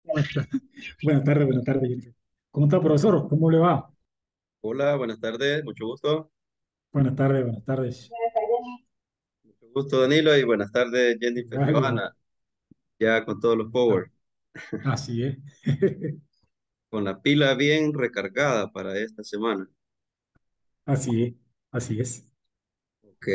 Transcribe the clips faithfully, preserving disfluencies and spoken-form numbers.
¿Cómo está? Buenas tardes, buenas tardes, Jennifer. ¿Cómo está, profesor? ¿Cómo le va? Hola, buenas tardes, mucho gusto. Buenas tardes, buenas tardes. Mucho gusto, Danilo, y buenas tardes, Jennifer Igual, igual. Johanna, ya con todos los Ah, power, así es. con la pila bien recargada para esta semana. Así es. Así es. Ok,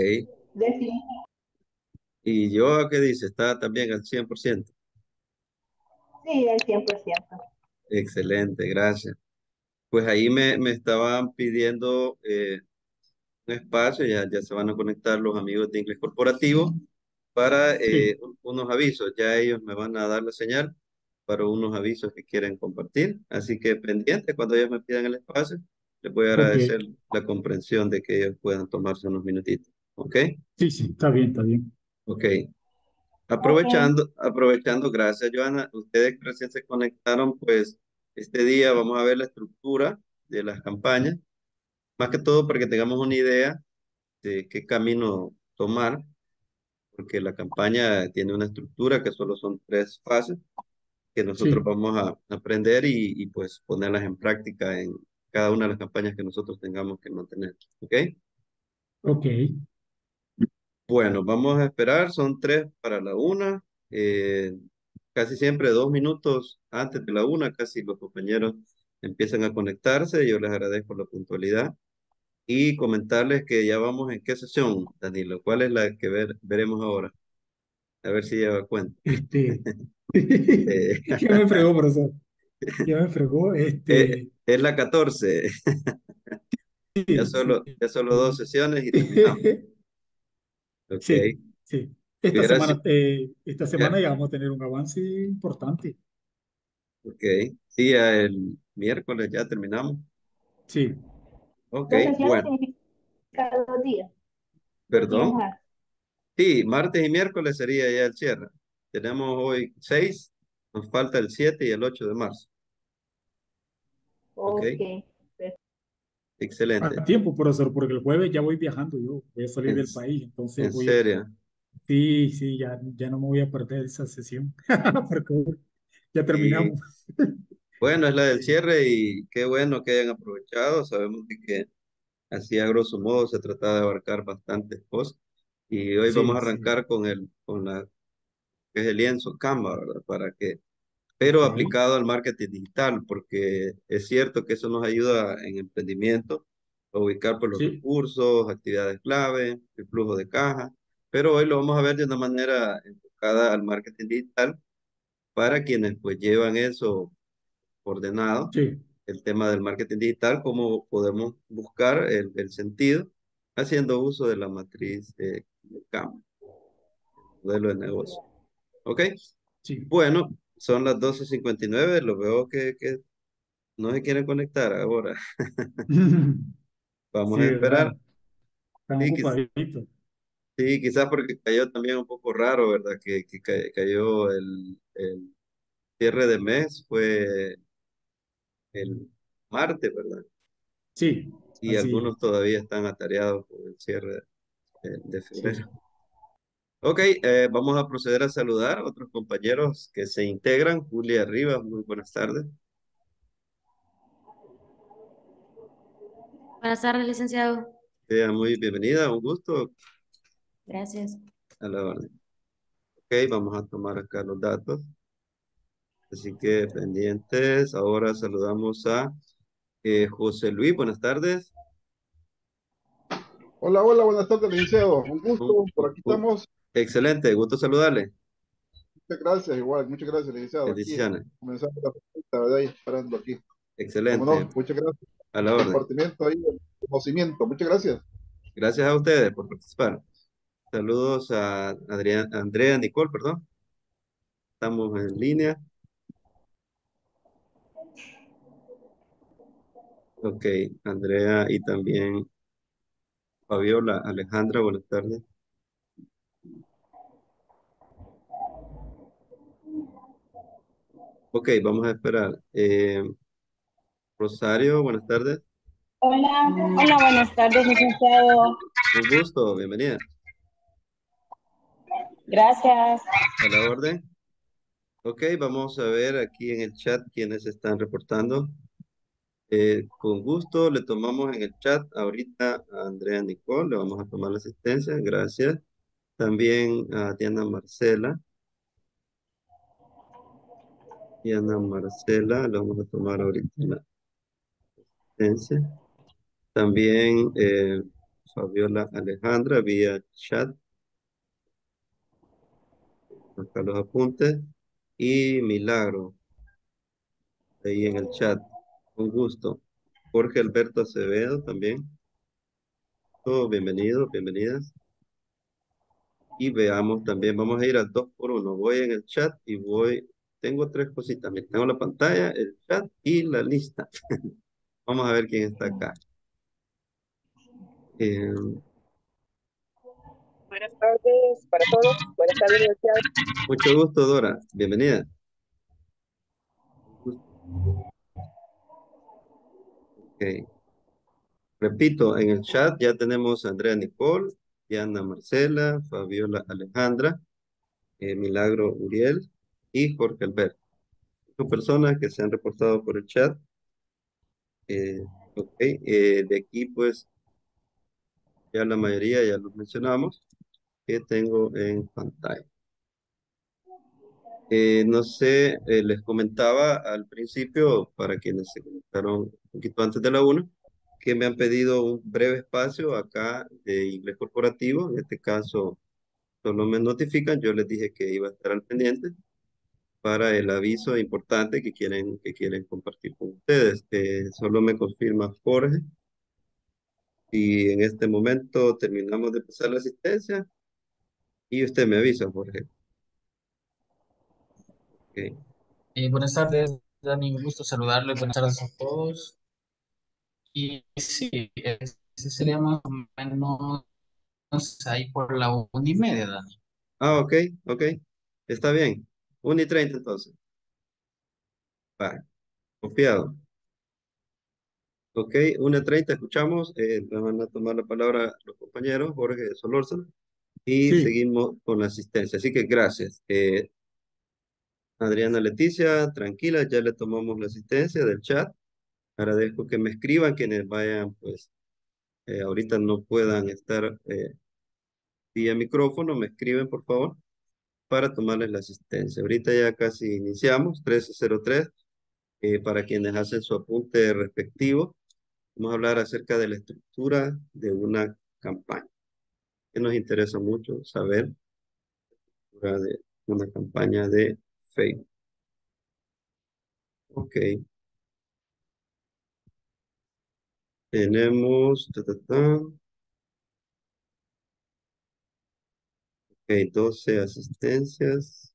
y yo, ¿qué dice? ¿Está también al cien por ciento? Sí, el cien por ciento. Excelente, gracias. Pues ahí me, me estaban pidiendo eh, un espacio, ya, ya se van a conectar los amigos de Inglés Corporativo para Sí. eh, un- unos avisos. Ya ellos me van a dar la señal para unos avisos que quieren compartir. Así que pendiente, cuando ellos me pidan el espacio, les voy a Ok. agradecer la comprensión de que ellos puedan tomarse unos minutitos. ¿Ok? Sí, sí, está bien, está bien. Ok. Ok. Aprovechando, aprovechando, gracias, Joana. Ustedes que recién se conectaron, pues este día vamos a ver la estructura de las campañas, más que todo para que tengamos una idea de qué camino tomar, porque la campaña tiene una estructura que solo son tres fases que nosotros Sí. vamos a aprender y, y, pues ponerlas en práctica en cada una de las campañas que nosotros tengamos que mantener. ¿Ok? Ok. Bueno, vamos a esperar, son tres para la una. eh, casi siempre dos minutos antes de la una, casi los compañeros empiezan a conectarse. Yo les agradezco la puntualidad y comentarles que ya vamos en qué sesión, Danilo. ¿Cuál es la que ver- veremos ahora? A ver si lleva cuenta. Este. Eh, Ya me fregó, profesor. Ya me fregó. eh, Este. es la catorce. Ya Sí, sí. solo, ya solo dos sesiones y terminamos. Ok. Sí, sí. Esta Hubiera semana, si- eh, esta semana ya. ya vamos a tener un avance importante. Ok. Sí, ya el miércoles ya terminamos. Sí. Ok, Dos sesiones bueno, significa dos días, dos días perdón. más. Sí, martes y miércoles sería ya el cierre. Tenemos hoy seis, nos falta el siete y el ocho de marzo. Ok, Ok. Perfecto. excelente. A tiempo, profesor, porque el jueves ya voy viajando yo, voy a salir En, del país, entonces en voy, serio. sí, sí, ya, ya no me voy a perder esa sesión, porque ya Y terminamos. bueno, es la del Sí, cierre y qué bueno que hayan aprovechado. Sabemos de que así a grosso modo se trata de abarcar bastantes cosas. Y hoy vamos a sí, sí, arrancar con el, con la, que es el lienzo Canva, ¿verdad? Para que, ok, pero aplicado al marketing digital, porque es cierto que eso nos ayuda en emprendimiento a ubicar por los sí, recursos, actividades clave, el flujo de caja, pero hoy lo vamos a ver de una manera enfocada al marketing digital para quienes pues llevan eso ordenado, sí, el tema del marketing digital, cómo podemos buscar el, el sentido haciendo uso de la matriz de, de Canva, modelo de negocio. ¿Ok? sí. Bueno, son las doce cincuenta y nueve. Lo veo que, que no se quieren conectar ahora. Vamos Sí, a ¿verdad? esperar. Están Sí, quiz- ocupaditos. sí, quizás porque cayó también un poco raro, ¿verdad? Que, que ca- cayó el, el cierre de mes, fue el martes, ¿verdad? Sí, Y así algunos es, todavía están atareados por el cierre de, de sí. febrero. Ok, eh, vamos a proceder a saludar a otros compañeros que se integran. Julia Rivas, muy buenas tardes. Buenas tardes, licenciado. Sea muy bienvenida, un gusto Gracias. a la orden. Ok, vamos a tomar acá los datos. Así que pendientes. Ahora saludamos a eh, José Luis, buenas tardes. Hola, hola, buenas tardes, licenciado. Un Un- gusto, por un- aquí un- estamos. excelente, gusto saludarle. Muchas gracias, igual, muchas gracias, licenciado. Aquí, Bendiciones. comenzando la pregunta, ¿verdad? Y esperando aquí. Como Excelente, no, muchas gracias a la por el orden. compartimiento ahí, el conocimiento. Muchas gracias. Gracias a ustedes por participar. Saludos a Adrián, Andrea Nicole, perdón. Estamos en línea. Ok, Andrea y también Fabiola, Alejandra, buenas tardes. Ok, vamos a esperar. Eh, Rosario, buenas tardes. Hola, hola, buenas tardes, licenciado. Un gusto, bienvenida. Gracias. A la orden. Ok, vamos a ver aquí en el chat quiénes están reportando. Eh, con gusto le tomamos en el chat ahorita a Andrea Nicole, le vamos a tomar la asistencia, gracias. También a Diana Marcela. Diana Marcela, le vamos a tomar ahorita la asistencia. También eh, Fabiola Alejandra vía chat, acá los apuntes. Y Milagro, ahí en el chat, con gusto. Jorge Alberto Acevedo también. Todos bienvenidos, bienvenidas. Y veamos también, vamos a ir al dos por uno. Voy en el chat y voy, tengo tres cositas. Mira, tengo la pantalla, el chat y la lista. Vamos a ver quién está acá. Eh, Buenas tardes para todos. Buenas tardes, universidad. mucho gusto, Dora. Bienvenida. Ok. Repito, en el chat ya tenemos a Andrea Nicole, Diana Marcela, Fabiola Alejandra, eh, Milagro Uriel y Jorge Alberto. Son personas que se han reportado por el chat. Eh, ok, eh, de aquí pues ya la mayoría ya los mencionamos que tengo en pantalla. Eh, no sé, eh, les comentaba al principio, para quienes se conectaron un poquito antes de la una, que me han pedido un breve espacio acá de inglés corporativo. En este caso, solo me notifican, yo les dije que iba a estar al pendiente para el aviso importante que quieren, que quieren compartir con ustedes. Eh, solo me confirma Jorge y en este momento terminamos de empezar la asistencia y usted me avisa, Jorge. Ok. Eh, buenas tardes, Dani, un gusto saludarle. Buenas tardes a todos. Y sí, ese sería más o menos ahí por la una y media, Dani. Ah, ok, ok. Está bien. Una y treinta entonces. Va, confiado. Ok, una y treinta escuchamos. Eh, me van a tomar la palabra los compañeros, Jorge Solórzano, y Sí, seguimos con la asistencia. Así que gracias. Eh, Adriana Leticia, tranquila, ya le tomamos la asistencia del chat. Agradezco que me escriban quienes vayan, pues, eh, ahorita no puedan estar eh, vía micrófono, me escriben por favor para tomarles la asistencia. Ahorita ya casi iniciamos, trece cero tres. Eh, para quienes hacen su apunte respectivo, vamos a hablar acerca de la estructura de una campaña. Que nos interesa mucho saber la estructura de una campaña de Facebook. Ok. Tenemos ta, ta, ta. Ok, doce asistencias.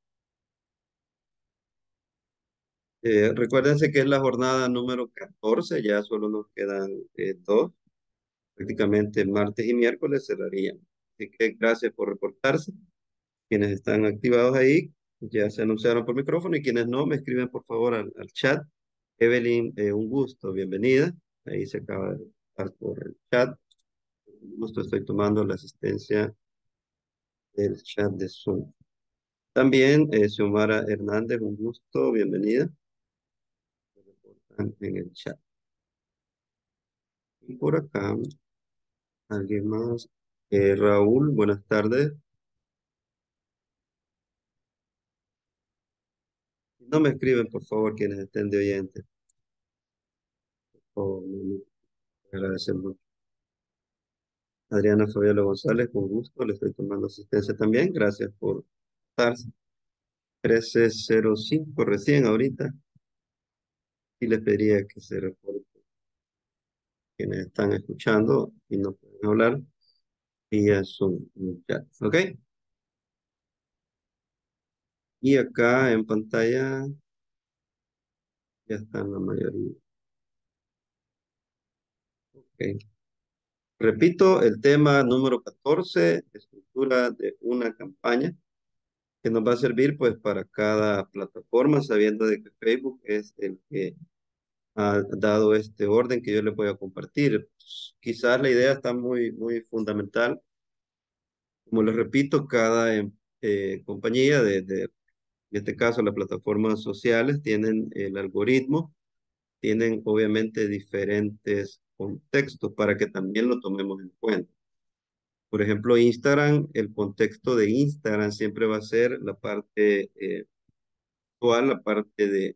Eh, recuérdense que es la jornada número catorce, ya solo nos quedan eh, dos. Prácticamente martes y miércoles cerrarían. Así que gracias por reportarse. Quienes están activados ahí ya se anunciaron por micrófono y quienes no, me escriben por favor al, al chat. Evelyn, eh, un gusto, bienvenida. Ahí se acaba de estar por el chat. Un gusto, estoy tomando la asistencia del chat de Zoom. También, eh, Xiomara Hernández, un gusto, bienvenida. Se reportan en el chat. Y por acá, alguien más. Eh, Raúl, buenas tardes. No me escriben, por favor, quienes estén de oyentes. Oh, me agradecer mucho. Adriana Fabiola González, con gusto, le estoy tomando asistencia también. Gracias por estar. trece cero cinco recién ahorita. Y les pediría que se reporten quienes están escuchando y no pueden hablar vía Zoom en el chat. ¿Ok? Y acá en pantalla ya están la mayoría. Ok. Repito, el tema número catorce, estructura de una campaña, que nos va a servir pues para cada plataforma, sabiendo de que Facebook es el que ha dado este orden que yo les voy a compartir. Quizás la idea está muy, muy fundamental. Como les repito, cada em- eh, compañía de, de En este caso, las plataformas sociales tienen el algoritmo, tienen obviamente diferentes contextos para que también lo tomemos en cuenta. Por ejemplo, Instagram, el contexto de Instagram siempre va a ser la parte eh, actual, la parte de,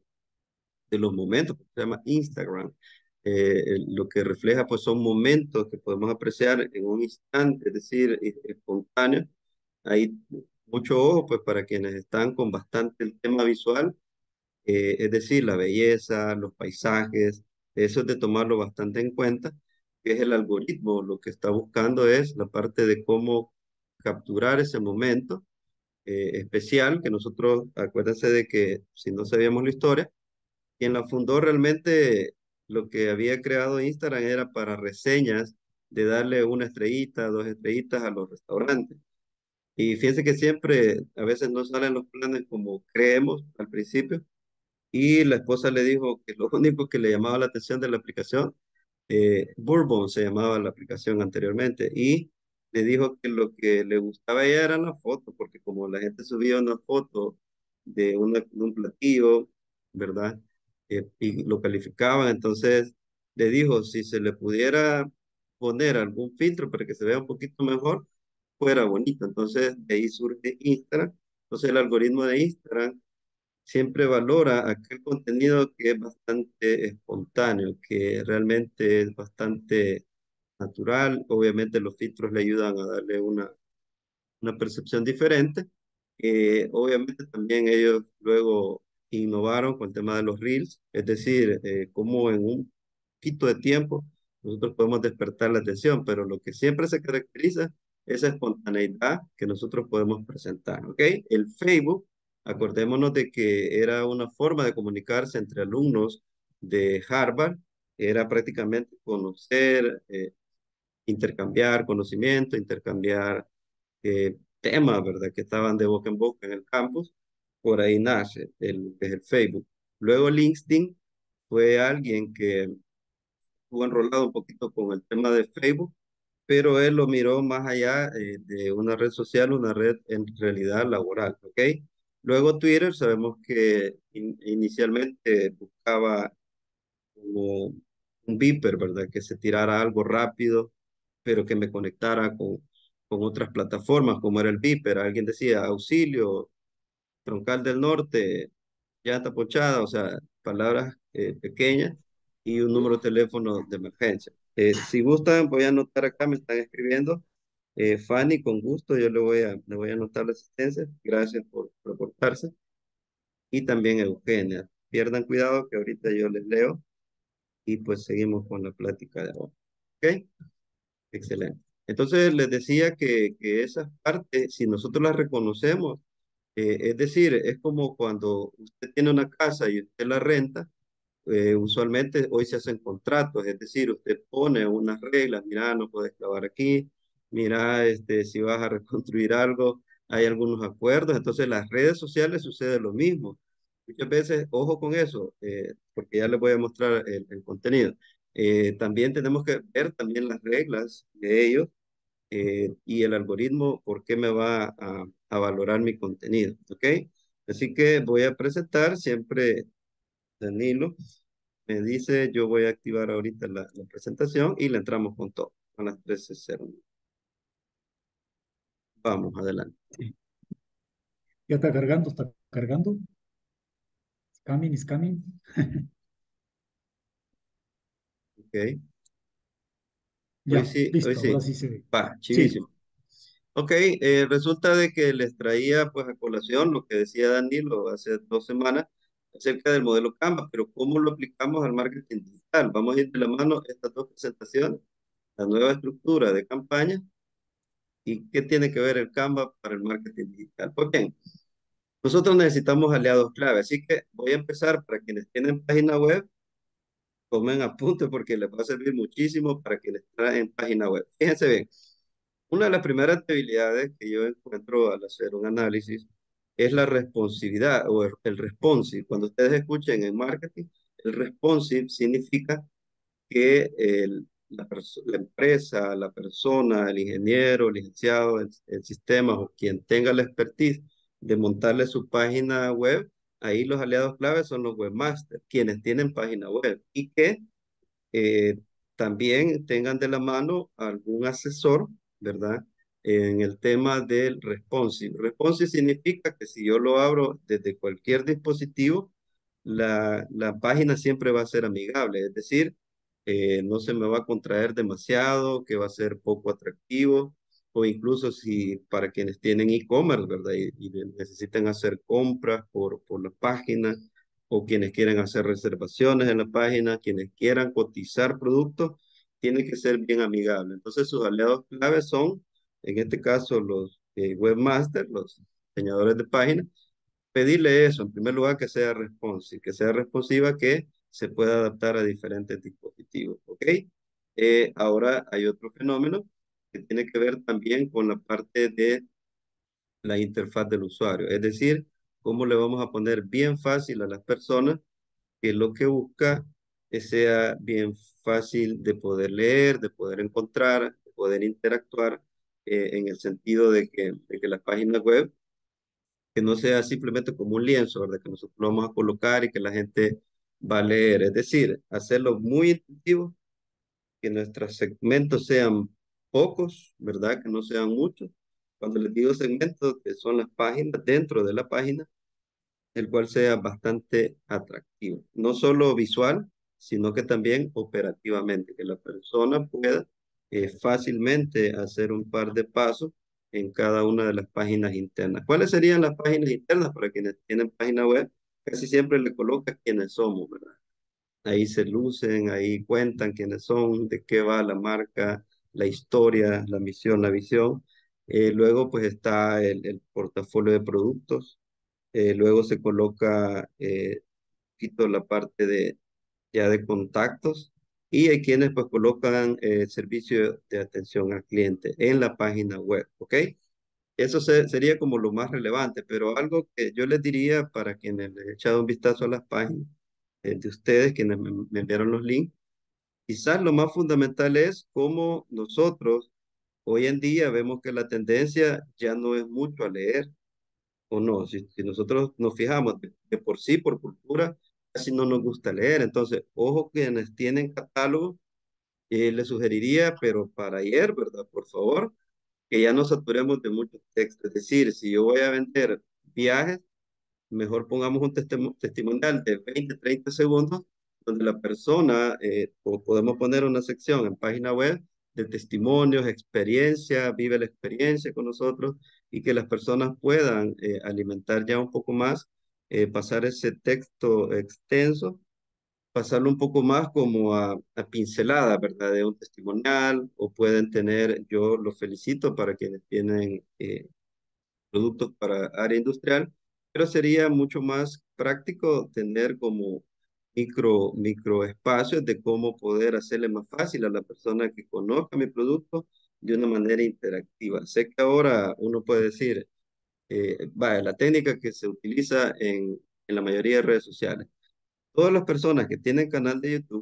de los momentos, que se llama Instagram. Eh, el- lo que refleja pues son momentos que podemos apreciar en un instante, es decir, es- espontáneo. Hay mucho ojo pues para quienes están con bastante el tema visual, eh, es decir, la belleza, los paisajes, eso es de tomarlo bastante en cuenta, que es el algoritmo, lo que está buscando es la parte de cómo capturar ese momento eh, especial, que nosotros, acuérdense de que si no sabíamos la historia, quien la fundó realmente lo que había creado Instagram era para reseñas de darle una estrellita, dos estrellitas a los restaurantes. Y fíjense que siempre, a veces no salen los planes como creemos al principio, y la esposa le dijo que lo único que le llamaba la atención de la aplicación, eh, Bourbon se llamaba la aplicación anteriormente, y le dijo que lo que le gustaba a ella eran las fotos, porque como la gente subía una foto de, una- de un platillo, ¿verdad? Eh, y lo calificaban, entonces le dijo, si se le pudiera poner algún filtro para que se vea un poquito mejor, fuera bonito. Entonces de ahí surge Instagram. Entonces el algoritmo de Instagram siempre valora aquel contenido que es bastante espontáneo, que realmente es bastante natural. Obviamente los filtros le ayudan a darle una, una percepción diferente. Eh, obviamente también ellos luego innovaron con el tema de los reels, es decir, eh, cómo en un poquito de tiempo nosotros podemos despertar la atención, pero lo que siempre se caracteriza es esa espontaneidad que nosotros podemos presentar, ¿ok? El Facebook, acordémonos de que era una forma de comunicarse entre alumnos de Harvard, era prácticamente conocer, eh, intercambiar conocimiento, intercambiar eh, temas, ¿verdad? Que estaban de boca en boca en el campus. Por ahí nace el, es el Facebook. Luego LinkedIn fue alguien que estuvo enrolado un poquito con el tema de Facebook, pero él lo miró más allá eh, de una red social, una red en realidad laboral, ¿ok? Luego Twitter, sabemos que in- inicialmente buscaba como un beeper, ¿verdad? Que se tirara algo rápido, pero que me conectara con, con otras plataformas, como era el beeper. Alguien decía, auxilio, Troncal del Norte, llanta ponchada, o sea, palabras eh, pequeñas y un número de teléfono de emergencia. Eh, si gustan, voy a anotar acá, me están escribiendo. Eh, Fanny, con gusto, yo le voy a, le voy a anotar la asistencia. Gracias por reportarse. Y también Eugenia. Pierdan cuidado que ahorita yo les leo y pues seguimos con la plática de ahora. ¿Ok? Excelente. Entonces les decía que, que esas partes, si nosotros las reconocemos, eh, es decir, es como cuando usted tiene una casa y usted la renta, eh, usualmente hoy se hacen contratos, es decir, usted pone unas reglas, mira, no puedes clavar aquí, mira, este, si vas a reconstruir algo, hay algunos acuerdos, entonces las redes sociales sucede lo mismo. Muchas veces, ojo con eso, eh, porque ya les voy a mostrar el, el contenido. Eh, también tenemos que ver también las reglas de ellos eh, y el algoritmo, por qué me va a, a valorar mi contenido, ¿ok? Así que voy a presentar siempre Danilo. Me dice, yo voy a activar ahorita la, la presentación y le entramos con todo a las trece cero. Vamos, adelante. Sí. Ya está cargando, está cargando. It's coming, it's coming. Ok. Hoy Ya, sí, hoy listo, ahora sí. sí se ve. Va, Sí, chivísimo. Ok, eh, resulta de que les traía pues a colación lo que decía Danilo hace dos semanas acerca del modelo Canva, pero ¿cómo lo aplicamos al marketing digital? Vamos a ir de la mano estas dos presentaciones, la nueva estructura de campaña y qué tiene que ver el Canva para el marketing digital. Pues bien, nosotros necesitamos aliados clave, así que voy a empezar para quienes tienen página web, tomen apunte porque les va a servir muchísimo para quienes traen página web. Fíjense bien, una de las primeras debilidades que yo encuentro al hacer un análisis es la responsividad o el, el responsive. Cuando ustedes escuchen en marketing, el responsive significa que el- la, perso- la empresa, la persona, el ingeniero, el licenciado, el, el sistema o quien tenga la expertise de montarle su página web, ahí los aliados claves son los webmasters, quienes tienen página web y que eh, también tengan de la mano algún asesor, ¿verdad? En el tema del responsive. Responsive significa que si yo lo abro desde cualquier dispositivo, la, la página siempre va a ser amigable, es decir, eh, no se me va a contraer demasiado, que va a ser poco atractivo, o incluso si para quienes tienen e-commerce, ¿verdad? Y, y necesitan hacer compras por, por la página, o quienes quieren hacer reservaciones en la página, quienes quieran cotizar productos, tiene que ser bien amigable. Entonces, sus aliados claves son, en este caso, los eh, webmasters, los diseñadores de páginas, pedirle eso, en primer lugar, que sea responsive, que sea responsiva, que se pueda adaptar a diferentes dispositivos, ¿ok? Eh, ahora hay otro fenómeno que tiene que ver también con la parte de la interfaz del usuario, es decir, cómo le vamos a poner bien fácil a las personas que lo que busca que sea bien fácil de poder leer, de poder encontrar, de poder interactuar, eh, en el sentido de que, de que la página web que no sea simplemente como un lienzo, ¿verdad? Que nosotros lo vamos a colocar y que la gente va a leer. Es decir, hacerlo muy intuitivo, que nuestros segmentos sean pocos, ¿verdad? Que no sean muchos. Cuando les digo segmentos, que son las páginas dentro de la página, el cual sea bastante atractivo. No solo visual, sino que también operativamente, que la persona pueda eh, fácilmente hacer un par de pasos en cada una de las páginas internas. ¿Cuáles serían las páginas internas para quienes tienen página web? Casi siempre le coloca quiénes somos, ¿verdad? Ahí se lucen, ahí cuentan quiénes son, de qué va la marca, la historia, la misión, la visión. Eh, luego pues está el, el portafolio de productos. Eh, luego se coloca eh, quito la parte de ya de contactos y hay quienes pues colocan eh, servicio de atención al cliente en la página web, ¿ok? Eso se- sería como lo más relevante, pero algo que yo les diría para quienes les he echado un vistazo a las páginas eh, de ustedes, quienes me, me enviaron los links, quizás lo más fundamental es cómo nosotros hoy en día vemos que la tendencia ya no es mucho a leer, o no, si, si nosotros nos fijamos de, de por sí, por cultura, casi no nos gusta leer. Entonces, ojo quienes tienen catálogo, eh, les sugeriría, pero para ayer, ¿verdad? Por favor, que ya no saturemos de muchos textos. Es decir, si yo voy a vender viajes, mejor pongamos un testimo- testimonial de veinte treinta segundos, donde la persona, eh, o podemos poner una sección en página web de testimonios, experiencia, vive la experiencia con nosotros y que las personas puedan eh, alimentar ya un poco más, eh, pasar ese texto extenso, pasarlo un poco más como a, a pincelada, ¿verdad? De un testimonial o pueden tener, yo los felicito para quienes tienen eh, productos para área industrial, pero sería mucho más práctico tener como micro, micro espacios de cómo poder hacerle más fácil a la persona que conozca mi producto de una manera interactiva. Sé que ahora uno puede decir, eh, vaya, la técnica que se utiliza en, en la mayoría de redes sociales. Todas las personas que tienen canal de YouTube,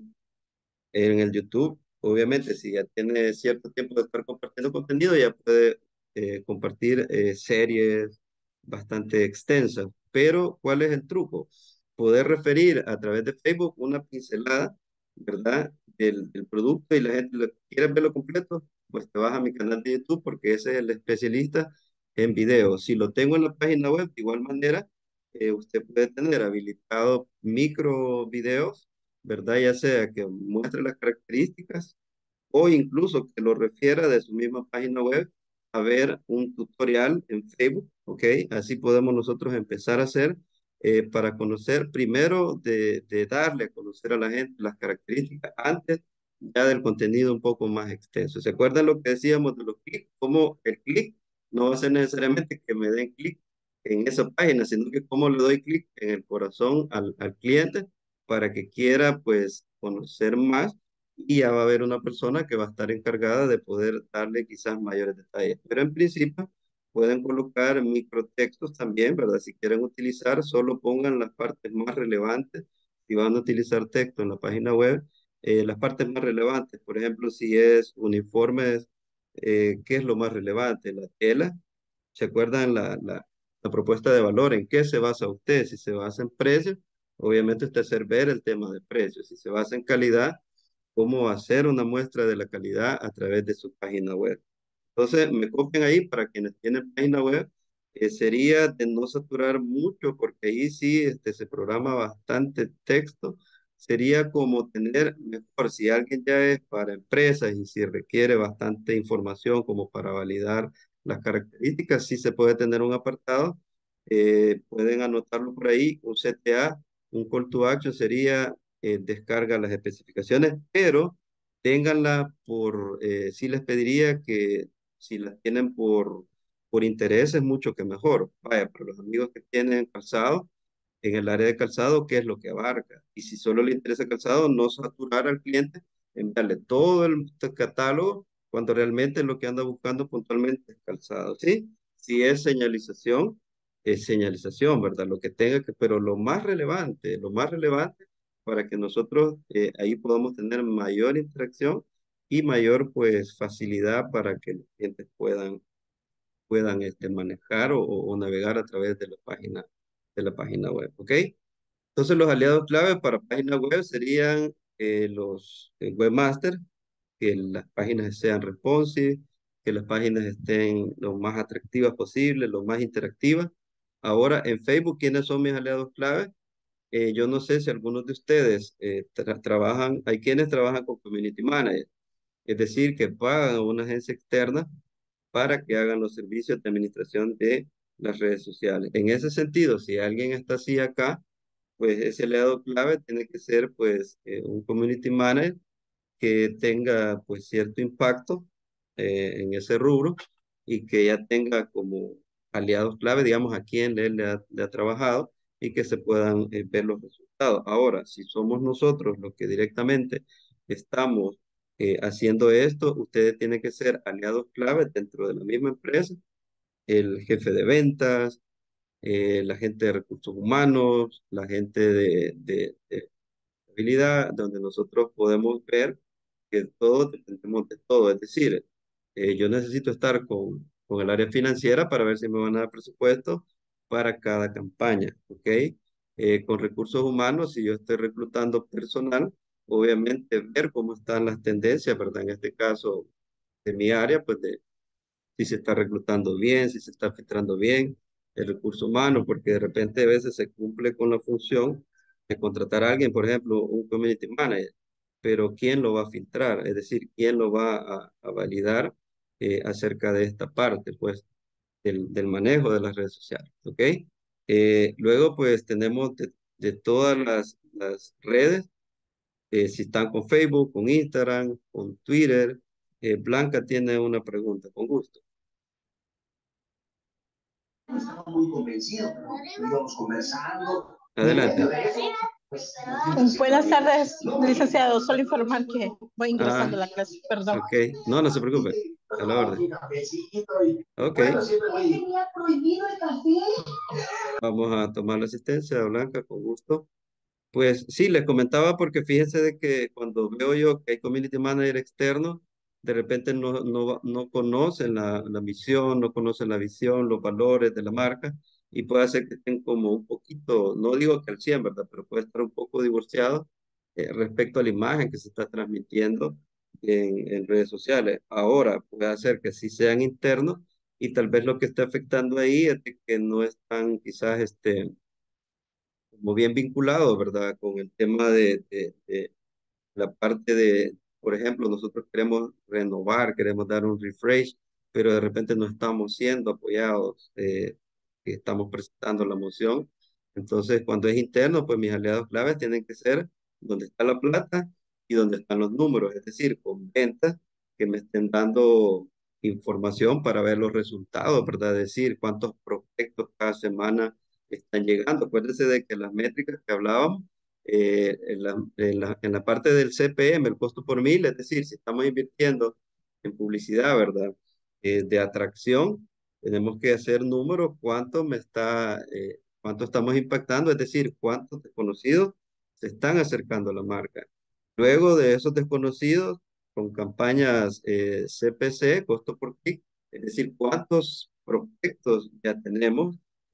en el YouTube, obviamente, si ya tiene cierto tiempo de estar compartiendo contenido, ya puede eh, compartir eh, series bastante extensas. Pero, ¿cuál es el truco? Poder referir a través de Facebook una pincelada, ¿verdad? Del, del producto y la gente lo quiere verlo completo, pues te vas a mi canal de YouTube porque ese es el especialista en video. Si lo tengo en la página web, de igual manera, eh, usted puede tener habilitado micro videos, ¿verdad? Ya sea que muestre las características o incluso que lo refiera de su misma página web a ver un tutorial en Facebook, ¿ok? Así podemos nosotros empezar a hacer eh, para conocer primero de, de darle a conocer a la gente las características antes ya del contenido un poco más extenso. ¿Se acuerdan lo que decíamos de los clics? Como el clic no va a ser necesariamente que me den clic en esa página, sino que cómo le doy clic en el corazón al, al cliente para que quiera pues conocer más y ya va a haber una persona que va a estar encargada de poder darle quizás mayores detalles. Pero en principio pueden colocar microtextos también, ¿verdad? Si quieren utilizar, solo pongan las partes más relevantes. Si van a utilizar texto en la página web, eh, las partes más relevantes, por ejemplo, si es uniformes, eh, ¿qué es lo más relevante? La tela. ¿Se acuerdan la, la, la propuesta de valor, ¿en qué se basa usted? Si se basa en precio, obviamente usted hacer ver el tema de precio. Si se basa en calidad, cómo hacer una muestra de la calidad a través de su página web. Entonces, me copian ahí para quienes tienen página web. Eh, sería de no saturar mucho, porque ahí sí este, se programa bastante texto. Sería como tener, mejor, si alguien ya es para empresas y si requiere bastante información como para validar las características, sí se puede tener un apartado. Eh, pueden anotarlo por ahí, un C T A, un call to action sería eh, descarga las especificaciones, pero ténganla por, eh, sí les pediría que si las tienen por, por interés es mucho que mejor. Vaya, para los amigos que tienen calzado, en el área de calzado, ¿qué es lo que abarca? Y si solo le interesa calzado, no saturar al cliente, enviarle todo el catálogo cuando realmente lo que anda buscando puntualmente es calzado, ¿sí? Si es señalización, es señalización, ¿verdad? Lo que tenga que, pero lo más relevante, lo más relevante para que nosotros eh, ahí podamos tener mayor interacción y mayor pues facilidad para que los clientes puedan, puedan este, manejar o, o navegar a través de la página, de la página web, ¿ok? Entonces los aliados clave para página web serían eh, los eh, webmasters, que las páginas sean responsive, que las páginas estén lo más atractivas posible, lo más interactivas. Ahora en Facebook, ¿quiénes son mis aliados clave? Eh, yo no sé si algunos de ustedes eh, tra- trabajan, hay quienes trabajan con community manager, es decir, que pagan a una agencia externa para que hagan los servicios de administración de las redes sociales. En ese sentido, si alguien está así acá, pues ese aliado clave tiene que ser pues eh, un community manager que tenga pues cierto impacto eh, en ese rubro y que ya tenga como aliados clave, digamos, a quien él le ha, le ha trabajado y que se puedan eh, ver los resultados. Ahora, si somos nosotros los que directamente estamos eh, haciendo esto, ustedes tienen que ser aliados clave dentro de la misma empresa, el jefe de ventas, eh, la gente de recursos humanos, la gente de, de, de habilidad, donde nosotros podemos ver que todos dependemos de todo. Es decir, eh, yo necesito estar con, con el área financiera para ver si me van a dar presupuesto para cada campaña, ¿ok? Eh, con recursos humanos, si yo estoy reclutando personal, obviamente ver cómo están las tendencias, ¿verdad? En este caso de mi área, pues de si se está reclutando bien, si se está filtrando bien el recurso humano, porque de repente a veces se cumple con la función de contratar a alguien, por ejemplo, un community manager, pero ¿quién lo va a filtrar? Es decir, ¿quién lo va a, a validar eh, acerca de esta parte, pues, del, del manejo de las redes sociales, ¿ok? Eh, luego, pues, tenemos de, de todas las, las redes, eh, si están con Facebook, con Instagram, con Twitter. Eh, Blanca tiene una pregunta, con gusto. Estaba muy convencido, pero íbamos conversando. Adelante. Buenas tardes, licenciado. Solo informar que voy ingresando Ah, a la clase, perdón. ok. No, no se preocupe. A la orden. Ok. Tenía prohibido el café. Vamos a tomar la asistencia, Blanca, con gusto. Pues sí, les comentaba porque fíjense de que cuando veo yo que hay community manager externo, de repente no, no, no conocen la, la misión, no conocen la visión, los valores de la marca y puede hacer que estén como un poquito, no digo que al cien, ¿verdad? Pero puede estar un poco divorciado eh, respecto a la imagen que se está transmitiendo en, en redes sociales. Ahora puede hacer que sí sean internos y tal vez lo que está afectando ahí es de que no están quizás este como bien vinculado, ¿verdad? Con el tema de, de, de la parte de, por ejemplo, nosotros queremos renovar, queremos dar un refresh, pero de repente no estamos siendo apoyados, eh, que estamos presentando la moción. Entonces, cuando es interno, pues mis aliados claves tienen que ser donde está la plata y donde están los números, es decir, con ventas que me estén dando información para ver los resultados, ¿verdad? Es decir, cuántos prospectos cada semana están llegando. Acuérdense de que las métricas que hablábamos eh, en la, en la, en la parte del C P M, el costo por mil, es decir, si estamos invirtiendo en publicidad, ¿verdad? Eh, de atracción, tenemos que hacer números, cuánto me está, eh, cuánto estamos impactando, es decir, cuántos desconocidos se están acercando a la marca. Luego de esos desconocidos, con campañas eh, C P C, costo por clic, es decir, cuántos prospectos ya tenemos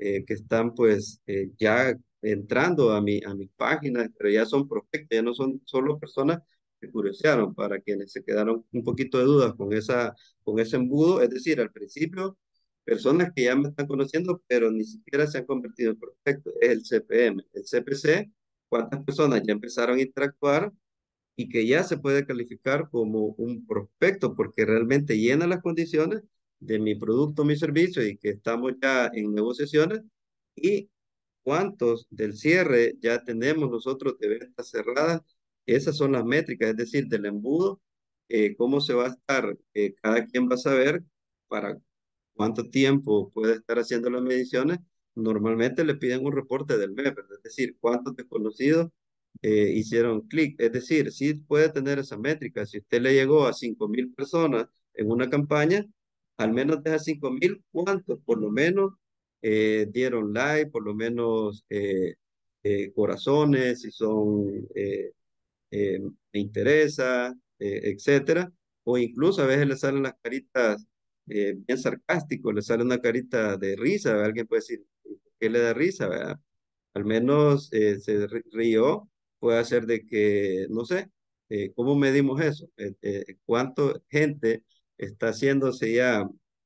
eh, que están pues eh, ya entrando a mi, a mis páginas, pero ya son prospectos, ya no son solo personas que curiosearon, para quienes se quedaron un poquito de dudas con esa, con ese embudo, es decir, al principio, personas que ya me están conociendo, pero ni siquiera se han convertido en prospectos, es el C P M, el C P C, cuántas personas ya empezaron a interactuar y que ya se puede calificar como un prospecto porque realmente llena las condiciones de mi producto, mi servicio y que estamos ya en negociaciones y cuántos del cierre ya tenemos nosotros de ventas cerradas. Esas son las métricas, es decir, del embudo, eh, cómo se va a estar, eh, cada quien va a saber para cuánto tiempo puede estar haciendo las mediciones. Normalmente le piden un reporte del mes, ¿verdad? Es decir, cuántos desconocidos eh, hicieron clic. Es decir, sí puede tener esa métrica. Si usted le llegó a cinco mil personas en una campaña, al menos de esas cinco mil, ¿cuántos por lo menos eh, dieron like, por lo menos eh, eh, corazones, si son eh, eh, me interesa, eh, etcétera? O incluso a veces le salen las caritas eh, bien sarcásticos, le sale una carita de risa, ¿verdad? Alguien puede decir, ¿qué le da risa, verdad? Al menos eh, se ri- rió, puede hacer de que, no sé, eh, ¿cómo medimos eso? Eh, eh, ¿cuánto gente está haciéndose ya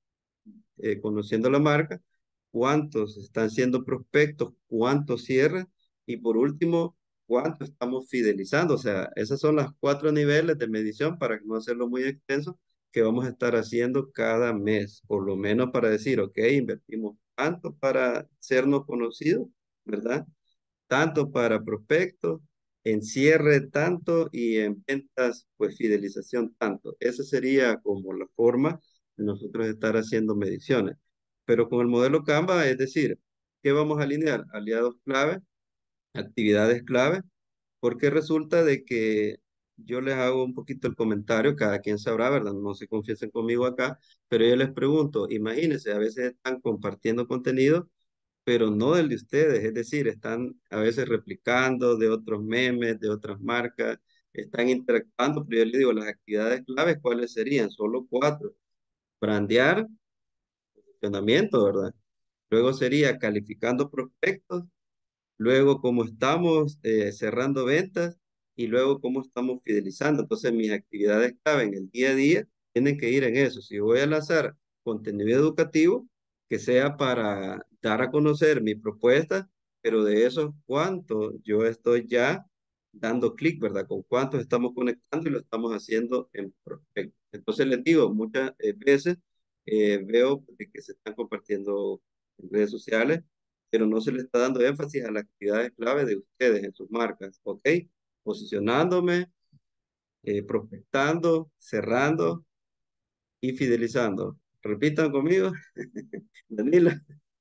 eh, conociendo la marca? ¿Cuántos están siendo prospectos? ¿Cuántos cierran? Y por último, ¿cuánto estamos fidelizando? O sea, esos son los cuatro niveles de medición para no hacerlo muy extenso que vamos a estar haciendo cada mes, por lo menos para decir, ok, invertimos tanto para sernos conocidos, ¿verdad? Tanto para prospectos, en cierre tanto y en ventas, pues fidelización tanto. Esa sería como la forma de nosotros estar haciendo mediciones. Pero con el modelo Canva, es decir, ¿qué vamos a alinear? Aliados clave, actividades clave, porque resulta de que yo les hago un poquito el comentario, cada quien sabrá, ¿verdad? No se confiesen conmigo acá, pero yo les pregunto, imagínense, a veces están compartiendo contenido pero no del de ustedes, es decir, están a veces replicando de otros memes, de otras marcas, están interactuando, pero yo les digo, las actividades claves, ¿cuáles serían? Solo cuatro. Brandear, posicionamiento, ¿verdad? Luego sería calificando prospectos, luego cómo estamos eh, cerrando ventas y luego cómo estamos fidelizando. Entonces, mis actividades clave en el día a día tienen que ir en eso. Si voy a lanzar contenido educativo, que sea para dar a conocer mi propuesta, pero de eso, ¿cuánto yo estoy ya dando clic, ¿verdad? Con cuántos estamos conectando y lo estamos haciendo en prospecto. Entonces, les digo, muchas eh, veces eh, veo de que se están compartiendo en redes sociales pero no se le está dando énfasis a las actividades clave de ustedes en sus marcas, ¿ok? Posicionándome, eh, prospectando, cerrando y fidelizando. Repitan conmigo. Danila,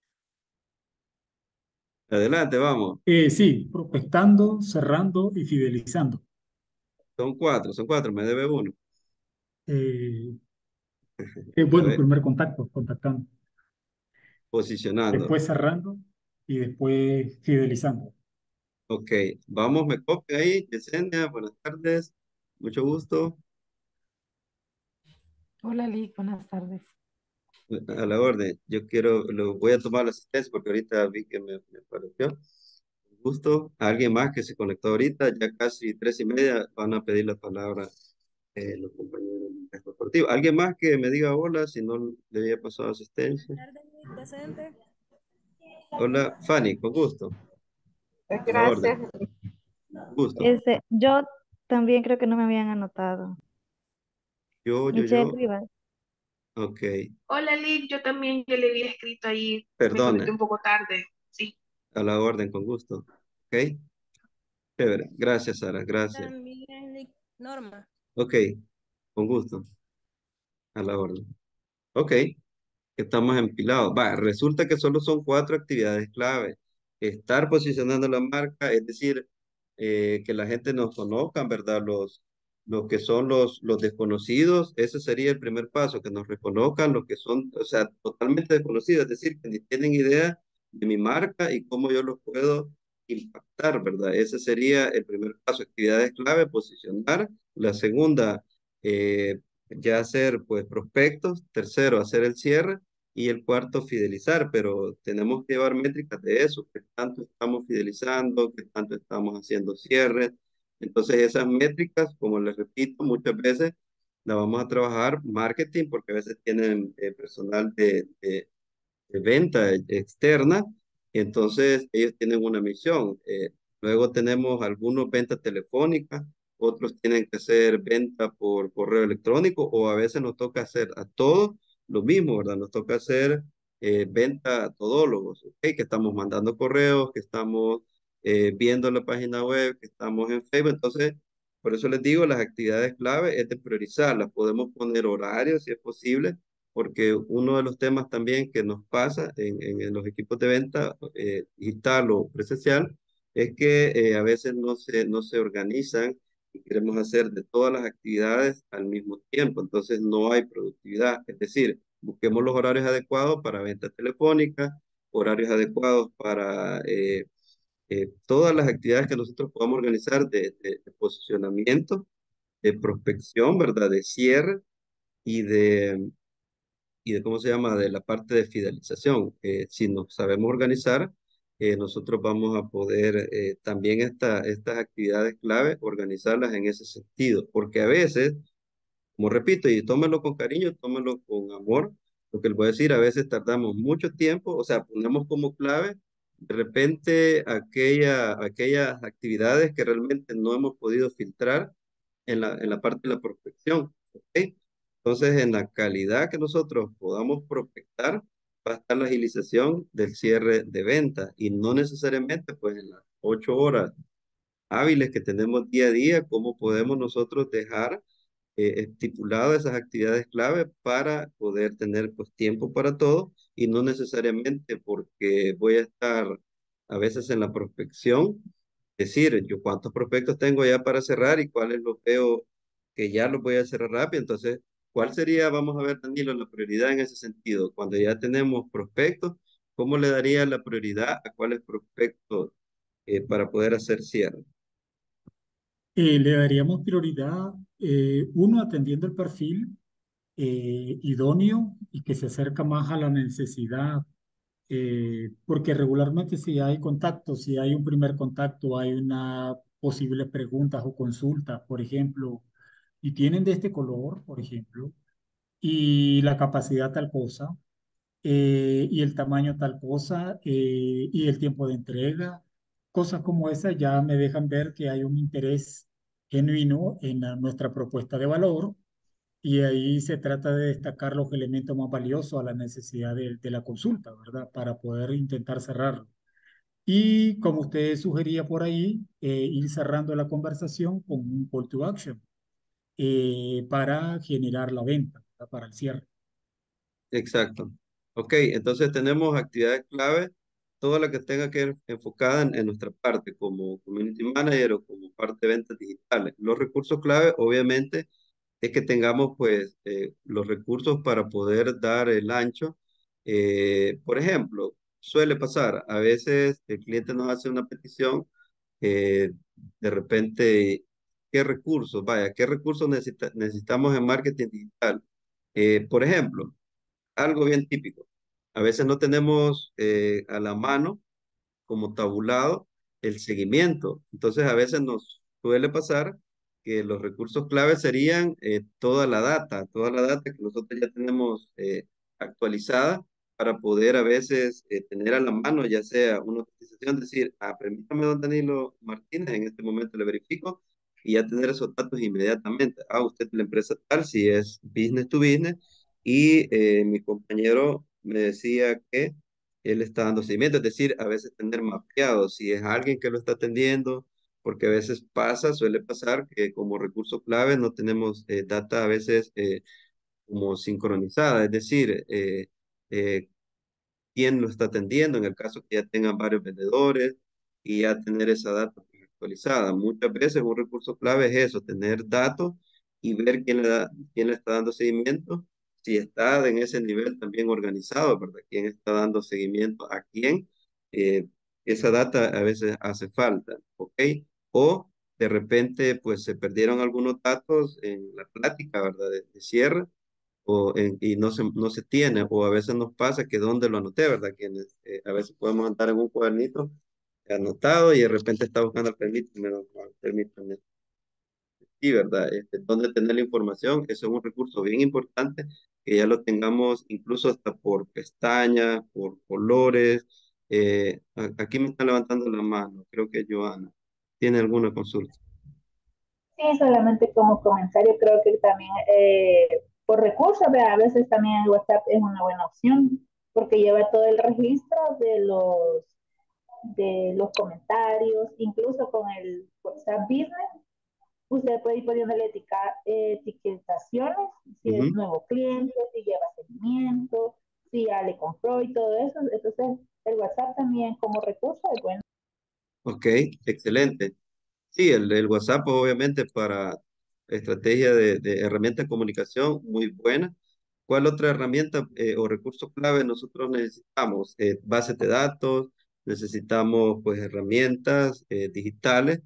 adelante, vamos. Eh, sí, prospectando, cerrando y fidelizando. Son cuatro, son cuatro, me debe uno. Eh, eh, A bueno, ver, primer contacto, contactando. posicionando. Después cerrando y después fidelizando. Ok, vamos, me copia ahí. Yesenia, buenas tardes. Mucho gusto. Hola, Lick, buenas tardes. A la orden. Yo quiero, lo voy a tomar la asistencia porque ahorita vi que me, me apareció. Gusto. ¿Alguien más que se conectó ahorita? Ya casi tres y media van a pedir la palabra eh, los compañeros del Consejo Deportivo. ¿Alguien más que me diga hola si no le había pasado asistencia? Presente. Hola, Fanny, con gusto. A la orden. Gracias. Gusto. Este, yo también creo que no me habían anotado. Yo, yo, Michelle yo. Rivas. Ok. Hola, Lick, yo también ya le había escrito ahí, me conecté Perdone. un poco tarde, sí. A la orden, con gusto. Ok. Chévere. Gracias, Sara. Gracias. También Lick, Norma. Ok. Con gusto. A la orden. Ok. Estamos empilados. Va, resulta que solo son cuatro actividades clave. Estar posicionando la marca, es decir, eh, que la gente nos conozca, ¿verdad? Los, los que son los, los desconocidos, ese sería el primer paso, que nos reconozcan los que son, o sea, totalmente desconocidos, es decir, que ni tienen idea de mi marca y cómo yo los puedo impactar, ¿verdad? Ese sería el primer paso, actividades clave, posicionar. La segunda, eh, ya hacer pues prospectos. Tercero, hacer el cierre. y el cuarto, fidelizar, pero tenemos que llevar métricas de eso, qué tanto estamos fidelizando, qué tanto estamos haciendo cierres. Entonces esas métricas, como les repito, muchas veces la vamos a trabajar marketing, porque a veces tienen eh, personal de, de- de venta externa, entonces ellos tienen una misión. Eh, luego tenemos algunos ventas telefónicas, otros tienen que hacer venta por correo electrónico, o a veces nos toca hacer a todos lo mismo, ¿verdad? Nos toca hacer eh, venta a todólogos, ¿ok? Que estamos mandando correos, que estamos eh, viendo la página web, que estamos en Facebook. Entonces, por eso les digo, las actividades clave es de priorizarlas. Podemos poner horarios si es posible, porque uno de los temas también que nos pasa en, en- en los equipos de venta, eh, digital o presencial, es que eh, a veces no se, no se organizan y queremos hacer de todas las actividades al mismo tiempo, entonces no hay productividad. Es decir, busquemos los horarios adecuados para venta telefónica, horarios adecuados para eh, eh, todas las actividades que nosotros podamos organizar de, de de posicionamiento, de prospección, ¿verdad? De cierre y de y de cómo se llama, de la parte de fidelización. Eh, si nos sabemos organizar, eh, nosotros vamos a poder eh, también esta, estas actividades clave organizarlas en ese sentido, porque a veces, como repito, y tómelo con cariño, tómelo con amor, lo que les voy a decir, a veces tardamos mucho tiempo, o sea, ponemos como clave de repente aquella, aquellas actividades que realmente no hemos podido filtrar en la, en la parte de la prospección. ¿Ok? Entonces, en la calidad que nosotros podamos prospectar, va a estar la agilización del cierre de venta y no necesariamente pues en las ocho horas hábiles que tenemos día a día, cómo podemos nosotros dejar eh, estipulado esas actividades clave para poder tener pues tiempo para todo y no necesariamente porque voy a estar a veces en la prospección, decir yo cuántos prospectos tengo ya para cerrar y cuáles los veo que ya los voy a cerrar rápido. Entonces, ¿cuál sería, vamos a ver, Danilo, la prioridad en ese sentido? Cuando ya tenemos prospectos, ¿cómo le daría la prioridad a cuáles prospectos eh, para poder hacer cierre? Eh, le daríamos prioridad, eh, uno, atendiendo el perfil eh, idóneo y que se acerca más a la necesidad, eh, porque regularmente si hay contacto, si hay un primer contacto, hay una posibles preguntas o consultas, por ejemplo, y tienen de este color, por ejemplo, y la capacidad tal cosa, eh, y el tamaño tal cosa, eh, y el tiempo de entrega, cosas como esas ya me dejan ver que hay un interés genuino en la- nuestra propuesta de valor y ahí se trata de destacar los elementos más valiosos a la necesidad de, de la consulta, ¿verdad? Para poder intentar cerrarlo. Y como usted sugería por ahí, eh, ir cerrando la conversación con un call to action eh, para generar la venta, ¿verdad? Para el cierre. Exacto. Ok, entonces tenemos actividades clave, toda la que tenga que ver enfocada en, en nuestra parte como community manager o como parte de ventas digitales. Los recursos clave, obviamente, es que tengamos pues eh, los recursos para poder dar el ancho. Eh, por ejemplo, suele pasar, a veces el cliente nos hace una petición, eh, de repente, ¿qué recursos? Vaya, ¿qué recursos necesita- necesitamos en marketing digital? Eh, por ejemplo, algo bien típico. A veces no tenemos eh, a la mano como tabulado el seguimiento. Entonces, a veces nos suele pasar que los recursos clave serían eh, toda la data, toda la data que nosotros ya tenemos eh, actualizada para poder a veces eh, tener a la mano, ya sea una cotización, decir, ah, permítame, don Danilo Martínez, en este momento le verifico y ya tener esos datos inmediatamente. Ah, usted es la empresa tal, si es business to business, y eh, mi compañero me decía que él está dando seguimiento, es decir, a veces tener mapeado si es alguien que lo está atendiendo, porque a veces pasa, suele pasar que como recurso clave no tenemos eh, data a veces eh, como sincronizada, es decir, eh, eh, quién lo está atendiendo en el caso que ya tengan varios vendedores y ya tener esa data actualizada. Muchas veces un recurso clave es eso, tener datos y ver quién le da, quién le está dando seguimiento, si está en ese nivel también organizado, ¿verdad? ¿Quién está dando seguimiento a quién? Eh, esa data a veces hace falta, ¿ok? O de repente, pues se perdieron algunos datos en la plática, ¿verdad? De, de cierre o en- y no se, no se tiene, o a veces nos pasa que dónde lo anoté, ¿verdad? Quienes, eh, a veces podemos andar en un cuadernito anotado y de repente está buscando, permíteme, don Juan, permíteme. Sí, ¿verdad? Este, dónde tener la información, eso es un recurso bien importante, que ya lo tengamos incluso hasta por pestañas, por colores. Eh, a- aquí me está levantando la mano, creo que Joana. ¿Tiene alguna consulta? Sí, solamente como comentario, creo que también eh, por recursos, ¿verdad? A veces también el WhatsApp es una buena opción porque lleva todo el registro de los, de los comentarios, incluso con el WhatsApp Business, usted puede ir poniéndole etica- eh, etiquetaciones, si es Ujú. nuevo cliente, si lleva seguimiento, si ya le compró y todo eso. Entonces, el WhatsApp también como recurso es bueno. Ok, excelente. Sí, el, el WhatsApp obviamente para estrategia de, de herramienta de comunicación muy buena. ¿Cuál otra herramienta eh, o recurso clave nosotros necesitamos? Eh, bases de datos, necesitamos pues herramientas eh, digitales,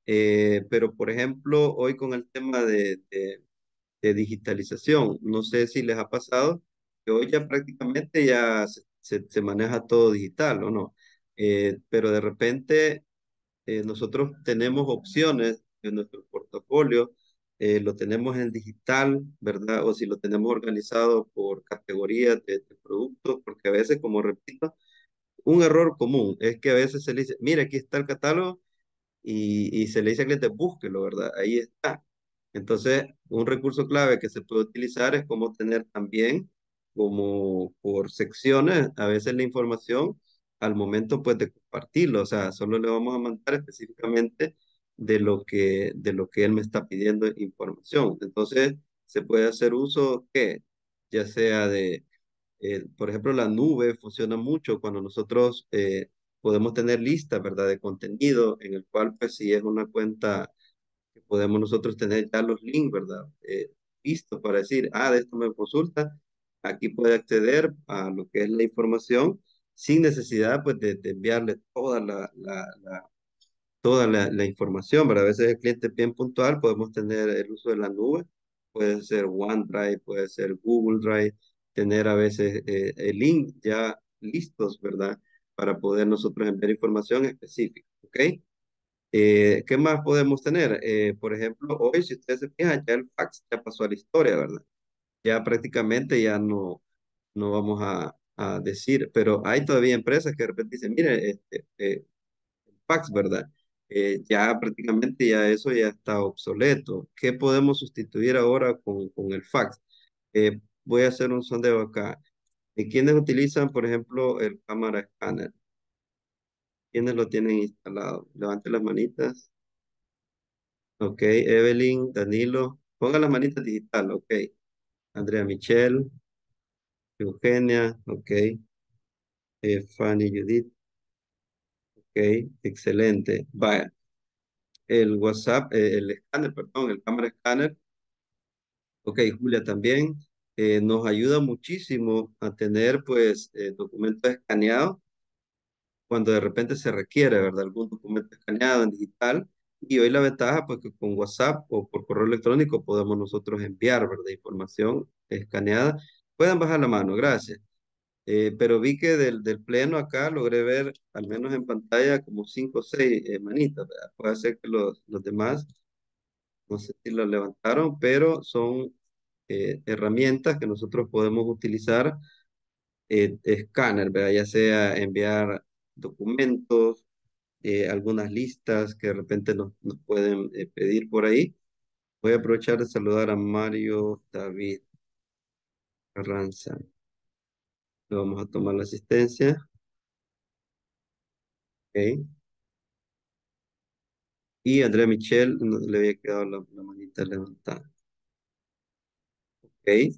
eh, pero por ejemplo hoy con el tema de, de- de digitalización, no sé si les ha pasado que hoy ya prácticamente ya se, se- se maneja todo digital, ¿o no? Eh, pero de repente eh, nosotros tenemos opciones en nuestro portafolio, eh, lo tenemos en digital, ¿verdad? O si lo tenemos organizado por categorías de, de productos, porque a veces, como repito, un error común es que a veces se le dice, mira, aquí está el catálogo y, y se le dice al cliente, búsquelo, ¿verdad? Ahí está. Entonces, un recurso clave que se puede utilizar es como tener también, como por secciones, a veces la información al momento pues de compartirlo, o sea, solo le vamos a mandar específicamente de lo que, de lo que él me está pidiendo información. Entonces, se puede hacer uso que ya sea de eh, por ejemplo, la nube funciona mucho cuando nosotros eh, podemos tener listas, ¿verdad? De contenido en el cual, pues, si es una cuenta que podemos nosotros tener ya los links, ¿verdad? Eh, listos para decir, ah, de esto me consulta, aquí puede acceder a lo que es la información sin necesidad, pues, de, de enviarle toda la, la, la- toda la, la información, ¿verdad? A veces el cliente es bien puntual, podemos tener el uso de la nube, puede ser OneDrive, puede ser Google Drive, tener a veces eh, el link ya listos, ¿verdad? Para poder nosotros enviar información específica, ¿ok? Eh, ¿qué más podemos tener? Eh, por ejemplo, hoy, si ustedes se fijan, ya el fax ya pasó a la historia, ¿verdad? Ya prácticamente ya no, no vamos a, a decir, pero hay todavía empresas que de repente dicen, mire, este, eh, fax, ¿verdad? Eh, ya prácticamente ya eso ya está obsoleto. ¿Qué podemos sustituir ahora con, con el fax? Eh, voy a hacer un sondeo acá. ¿Y quiénes utilizan, por ejemplo, el cámara escáner? ¿Quiénes lo tienen instalado? Levante las manitas. Ok, Evelyn, Danilo. Ponga las manitas digital, ok. Andrea Michelle, Eugenia, ok. Eh, Fanny Judith, ok. Excelente. Vaya. El WhatsApp, eh, el escáner, perdón, el cámara escáner. Ok, Julia también eh, nos ayuda muchísimo a tener pues eh, documentos escaneados cuando de repente se requiere, ¿verdad? Algún documento escaneado en digital. Y hoy la ventaja pues que con WhatsApp o por correo electrónico podemos nosotros enviar, ¿verdad? Información escaneada. Pueden bajar la mano, gracias. Eh, pero vi que del, del pleno acá logré ver al menos en pantalla como cinco o seis eh, manitas, ¿verdad? Puede ser que los, los demás no sé si lo levantaron, pero son eh, herramientas que nosotros podemos utilizar, eh, escáner, ¿verdad? Ya sea enviar documentos, eh, algunas listas que de repente nos, nos pueden eh, pedir por ahí. Voy a aprovechar de saludar a Mario David Carranza. Le vamos a tomar la asistencia. Ok. Y Andrea Michel, no le había quedado la, la manita levantada. Ok.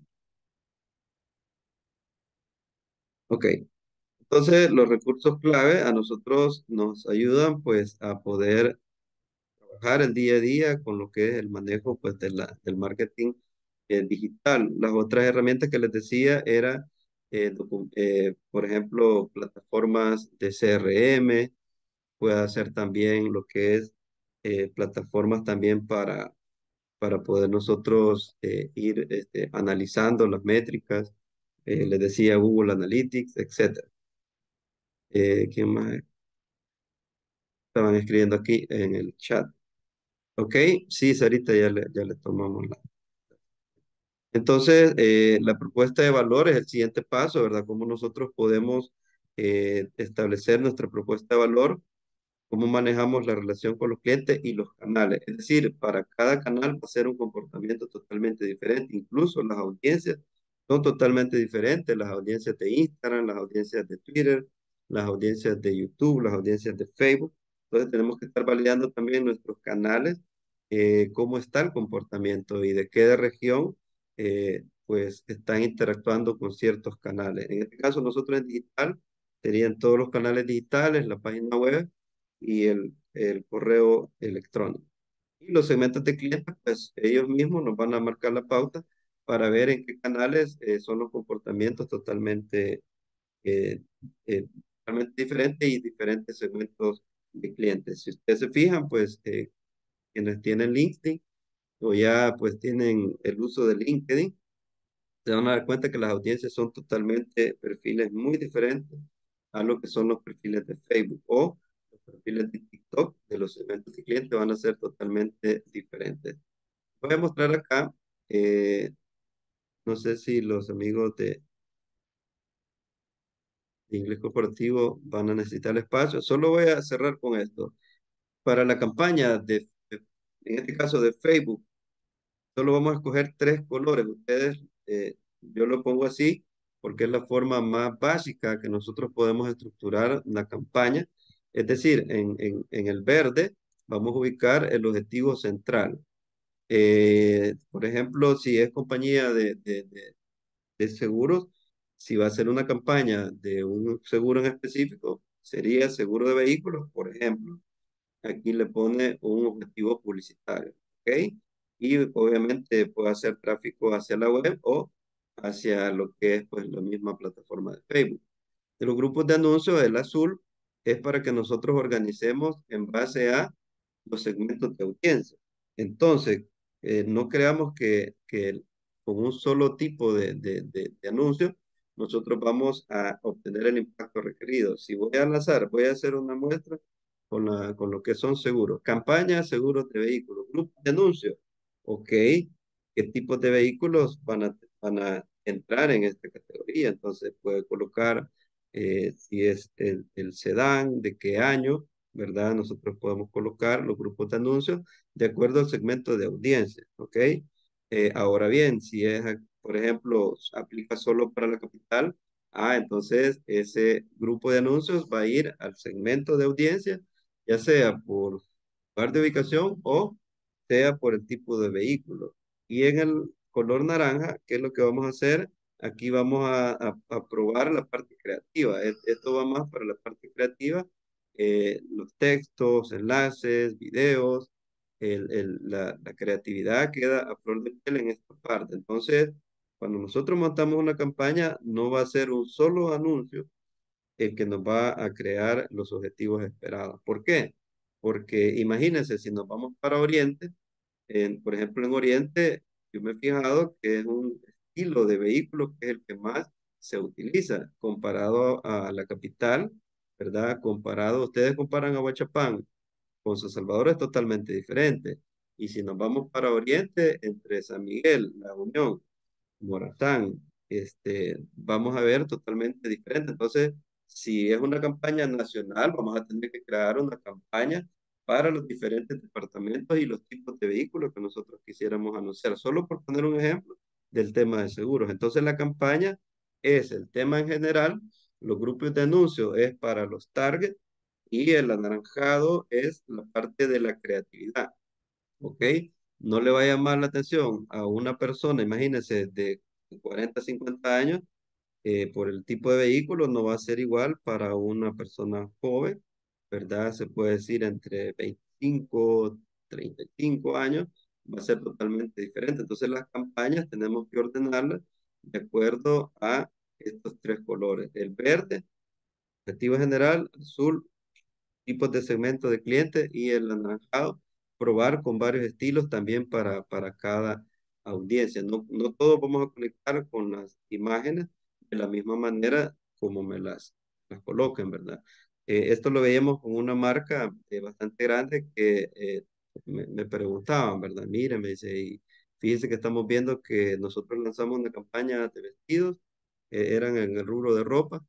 Ok. Entonces, los recursos clave a nosotros nos ayudan pues a poder trabajar el día a día con lo que es el manejo pues de la, del marketing eh, digital. Las otras herramientas que les decía era, eh, docu- eh, por ejemplo, plataformas de C R M, puede hacer también lo que es eh, plataformas también para, para poder nosotros eh, ir este, analizando las métricas. Eh, les decía Google Analytics, etcétera. Eh, ¿quién más estaban escribiendo aquí en el chat? Ok, sí, Sarita, ya le, ya le tomamos la. Entonces, eh, la propuesta de valor es el siguiente paso, ¿verdad? Cómo nosotros podemos eh, establecer nuestra propuesta de valor, cómo manejamos la relación con los clientes y los canales. Es decir, para cada canal va a ser un comportamiento totalmente diferente. Incluso las audiencias son totalmente diferentes. Las audiencias de Instagram, las audiencias de Twitter, las audiencias de YouTube, las audiencias de Facebook. Entonces tenemos que estar validando también nuestros canales, eh, cómo está el comportamiento y de qué región eh, pues están interactuando con ciertos canales. En este caso, nosotros en digital serían todos los canales digitales, la página web y el, el correo electrónico. Y los segmentos de clientes, pues ellos mismos nos van a marcar la pauta para ver en qué canales eh, son los comportamientos totalmente, eh, eh, totalmente diferentes y diferentes segmentos de clientes. Si ustedes se fijan, pues eh, quienes tienen LinkedIn o ya pues tienen el uso de LinkedIn, se van a dar cuenta que las audiencias son totalmente perfiles muy diferentes a lo que son los perfiles de Facebook o los perfiles de TikTok de los segmentos de clientes van a ser totalmente diferentes. Voy a mostrar acá, eh, no sé si los amigos de, de Inglés Corporativo van a necesitar espacio, solo voy a cerrar con esto. Para la campaña de, de en este caso de Facebook, solo vamos a escoger tres colores. Ustedes, eh, yo lo pongo así porque es la forma más básica que nosotros podemos estructurar la campaña. Es decir, en, en, en el verde vamos a ubicar el objetivo central. Eh, por ejemplo, si es compañía de, de, de, de seguros, si va a ser una campaña de un seguro en específico, sería seguro de vehículos, por ejemplo. Aquí le pone un objetivo publicitario, ¿ok? Y obviamente puede hacer tráfico hacia la web o hacia lo que es pues la misma plataforma de Facebook. De los grupos de anuncios, el azul es para que nosotros organicemos en base a los segmentos de audiencia. Entonces, eh, no creamos que, que con un solo tipo de, de, de, de anuncio nosotros vamos a obtener el impacto requerido. Si voy al azar, voy a hacer una muestra con, la, con lo que son seguros. Campañas, seguros de vehículos, grupos de anuncios. Ok, ¿qué tipos de vehículos van a, van a entrar en esta categoría? Entonces puede colocar eh, si es el, el sedán, de qué año, ¿verdad? Nosotros podemos colocar los grupos de anuncios de acuerdo al segmento de audiencia, ¿ok? Eh, ahora bien, si es, por ejemplo, aplica solo para la capital, ah, entonces ese grupo de anuncios va a ir al segmento de audiencia, ya sea por lugar de ubicación o sea por el tipo de vehículo. Y en el color naranja, ¿qué es lo que vamos a hacer? Aquí vamos a, a, a probar la parte creativa. Es- Esto va más para la parte creativa, eh, los textos, enlaces, videos, el, el- la, la creatividad queda a flor de piel en esta parte. Entonces, cuando nosotros montamos una campaña, no va a ser un solo anuncio el que nos va a crear los objetivos esperados. ¿Por qué? Porque imagínense, si nos vamos para Oriente, en, por ejemplo, en Oriente, yo me he fijado que es un estilo de vehículo que es el que más se utiliza comparado a la capital, ¿verdad? Comparado, ustedes comparan a Huachapán con San Salvador es totalmente diferente. Y si nos vamos para Oriente, entre San Miguel, La Unión, Morazán, este, vamos a ver totalmente diferente. Entonces, si es una campaña nacional, vamos a tener que crear una campaña para los diferentes departamentos y los tipos de vehículos que nosotros quisiéramos anunciar, solo por poner un ejemplo del tema de seguros. Entonces, la campaña es el tema en general, los grupos de anuncios es para los targets y el anaranjado es la parte de la creatividad. ¿Ok? No le va a llamar la atención a una persona, imagínense, de cuarenta, cincuenta años, eh, por el tipo de vehículo, no va a ser igual para una persona joven, ¿verdad? Se puede decir entre veinticinco, treinta y cinco años, va a ser totalmente diferente. Entonces las campañas tenemos que ordenarlas de acuerdo a estos tres colores. El verde, objetivo general, azul, tipos de segmento de clientes y el anaranjado probar con varios estilos también para, para cada audiencia. No, no todos vamos a conectar con las imágenes de la misma manera como me las, las coloquen, ¿verdad? Eh, esto lo veíamos con una marca eh, bastante grande que eh, me, me preguntaban, ¿verdad? Mire, me dice, y fíjese que estamos viendo que nosotros lanzamos una campaña de vestidos, eh, eran en el rubro de ropa,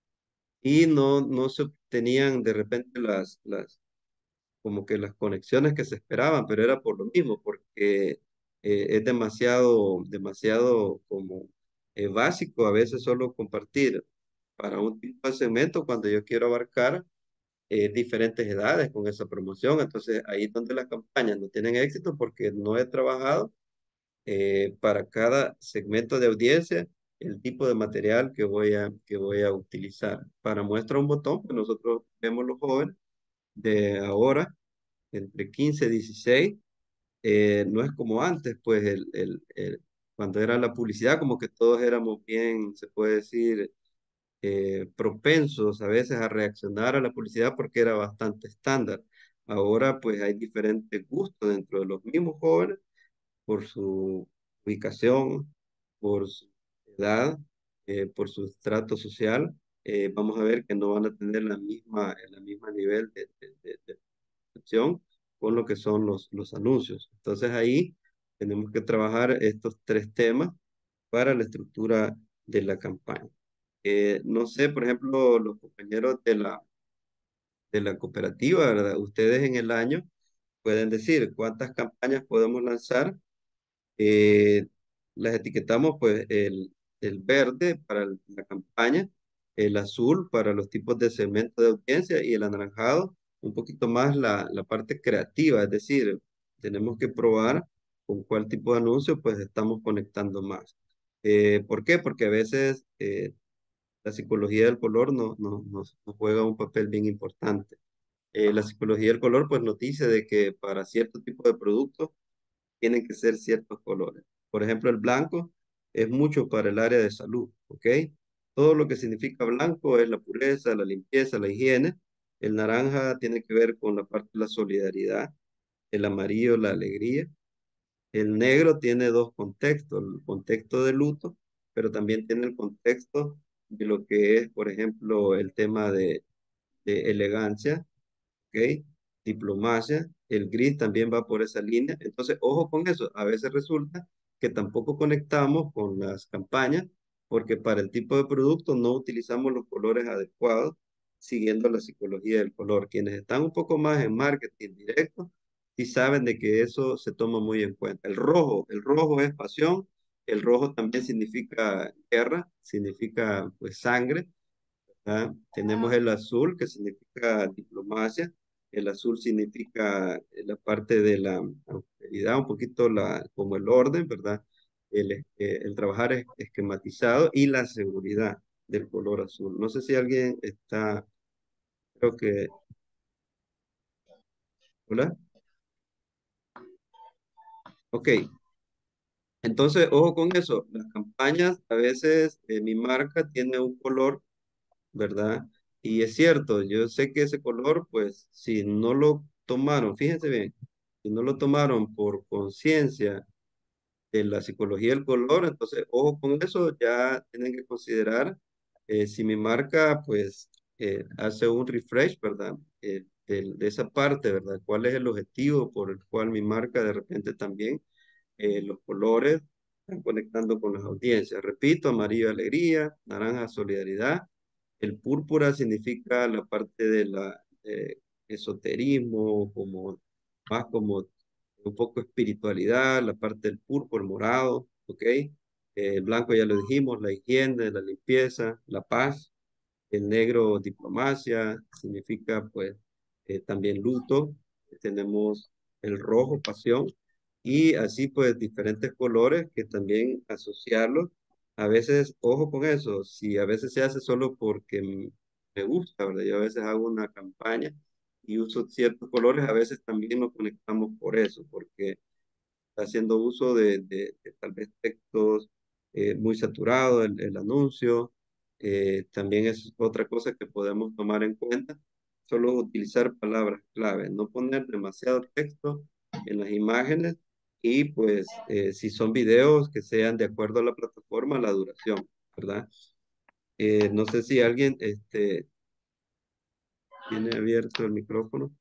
y no, no se obtenían de repente las, las, como que las conexiones que se esperaban, pero era por lo mismo, porque eh, es demasiado, demasiado como eh, básico a veces solo compartir para un tipo de segmento cuando yo quiero abarcar eh, diferentes edades con esa promoción. Entonces ahí es donde las campañas no tienen éxito porque no he trabajado eh, para cada segmento de audiencia el tipo de material que voy a, que voy a utilizar. Para muestra un botón, pues nosotros vemos los jóvenes de ahora, entre quince y dieciséis, eh, no es como antes, pues el, el, el- cuando era la publicidad, como que todos éramos bien, se puede decir, eh, propensos a veces a reaccionar a la publicidad porque era bastante estándar. Ahora pues hay diferentes gustos dentro de los mismos jóvenes por su ubicación, por su edad, eh, por su estrato social. Eh, vamos a ver que no van a tener la misma, el mismo nivel de, de, de- de percepción con lo que son los, los anuncios. Entonces ahí tenemos que trabajar estos tres temas para la estructura de la campaña. Eh, no sé, por ejemplo, los compañeros de la, de la cooperativa, ¿verdad? Ustedes en el año pueden decir cuántas campañas podemos lanzar. Eh, las etiquetamos pues el, el verde para el- la campaña, el azul para los tipos de segmento de audiencia y el anaranjado un poquito más la, la parte creativa, es decir, tenemos que probar con cuál tipo de anuncio pues estamos conectando más. Eh, ¿por qué? Porque a veces eh, la psicología del color no, no- nos, nos juega un papel bien importante. Eh, la psicología del color pues nos dice de que para cierto tipo de productos tienen que ser ciertos colores. Por ejemplo, el blanco es mucho para el área de salud, ¿ok? Todo lo que significa blanco es la pureza, la limpieza, la higiene. El naranja tiene que ver con la parte de la solidaridad, el amarillo, la alegría. El negro tiene dos contextos, el contexto de luto, pero también tiene el contexto de lo que es, por ejemplo, el tema de, de elegancia, ¿ok? Diplomacia, el gris también va por esa línea. Entonces, ojo con eso. A veces resulta que tampoco conectamos con las campañas porque para el tipo de producto no utilizamos los colores adecuados siguiendo la psicología del color. Quienes están un poco más en marketing directo, sí saben de que eso se toma muy en cuenta. El rojo, el rojo es pasión. El rojo también significa guerra, significa pues sangre. ¿Ah? Tenemos el azul, que significa diplomacia. El azul significa eh, la parte de la austeridad, un poquito la, como el orden, ¿verdad? El, eh, el trabajar es- esquematizado y la seguridad del color azul. No sé si alguien está, creo que, ¿hola? Ok, entonces, ojo con eso. Las campañas, a veces eh, mi marca tiene un color, ¿verdad? Y es cierto, yo sé que ese color, pues, si no lo tomaron, fíjense bien, si no lo tomaron por conciencia de la psicología del color, entonces, ojo con eso, ya tienen que considerar eh, si mi marca, pues, eh, hace un refresh, ¿verdad? Eh, del- de esa parte, ¿verdad? ¿Cuál es el objetivo por el cual mi marca de repente también eh, los colores están conectando con las audiencias? Repito, amarillo alegría, naranja solidaridad, el púrpura significa la parte de la eh, esoterismo, como más como un poco espiritualidad, la parte del púrpura, el morado, ¿ok? Eh, el blanco ya lo dijimos, la higiene, la limpieza, la paz. El negro, diplomacia, significa pues eh, también luto. Tenemos el rojo, pasión, y así pues diferentes colores que también asociarlos. A veces, ojo con eso, si a veces se hace solo porque m- me gusta, ¿verdad? Yo a veces hago una campaña y uso ciertos colores, a veces también nos conectamos por eso, porque haciendo uso de, de- de tal vez textos eh, muy saturados, el, el anuncio. Eh, también es otra cosa que podemos tomar en cuenta, solo utilizar palabras clave, no poner demasiado texto en las imágenes y pues eh, si son videos que sean de acuerdo a la plataforma, la duración, ¿verdad? Eh, no sé si alguien este, tiene abierto el micrófono.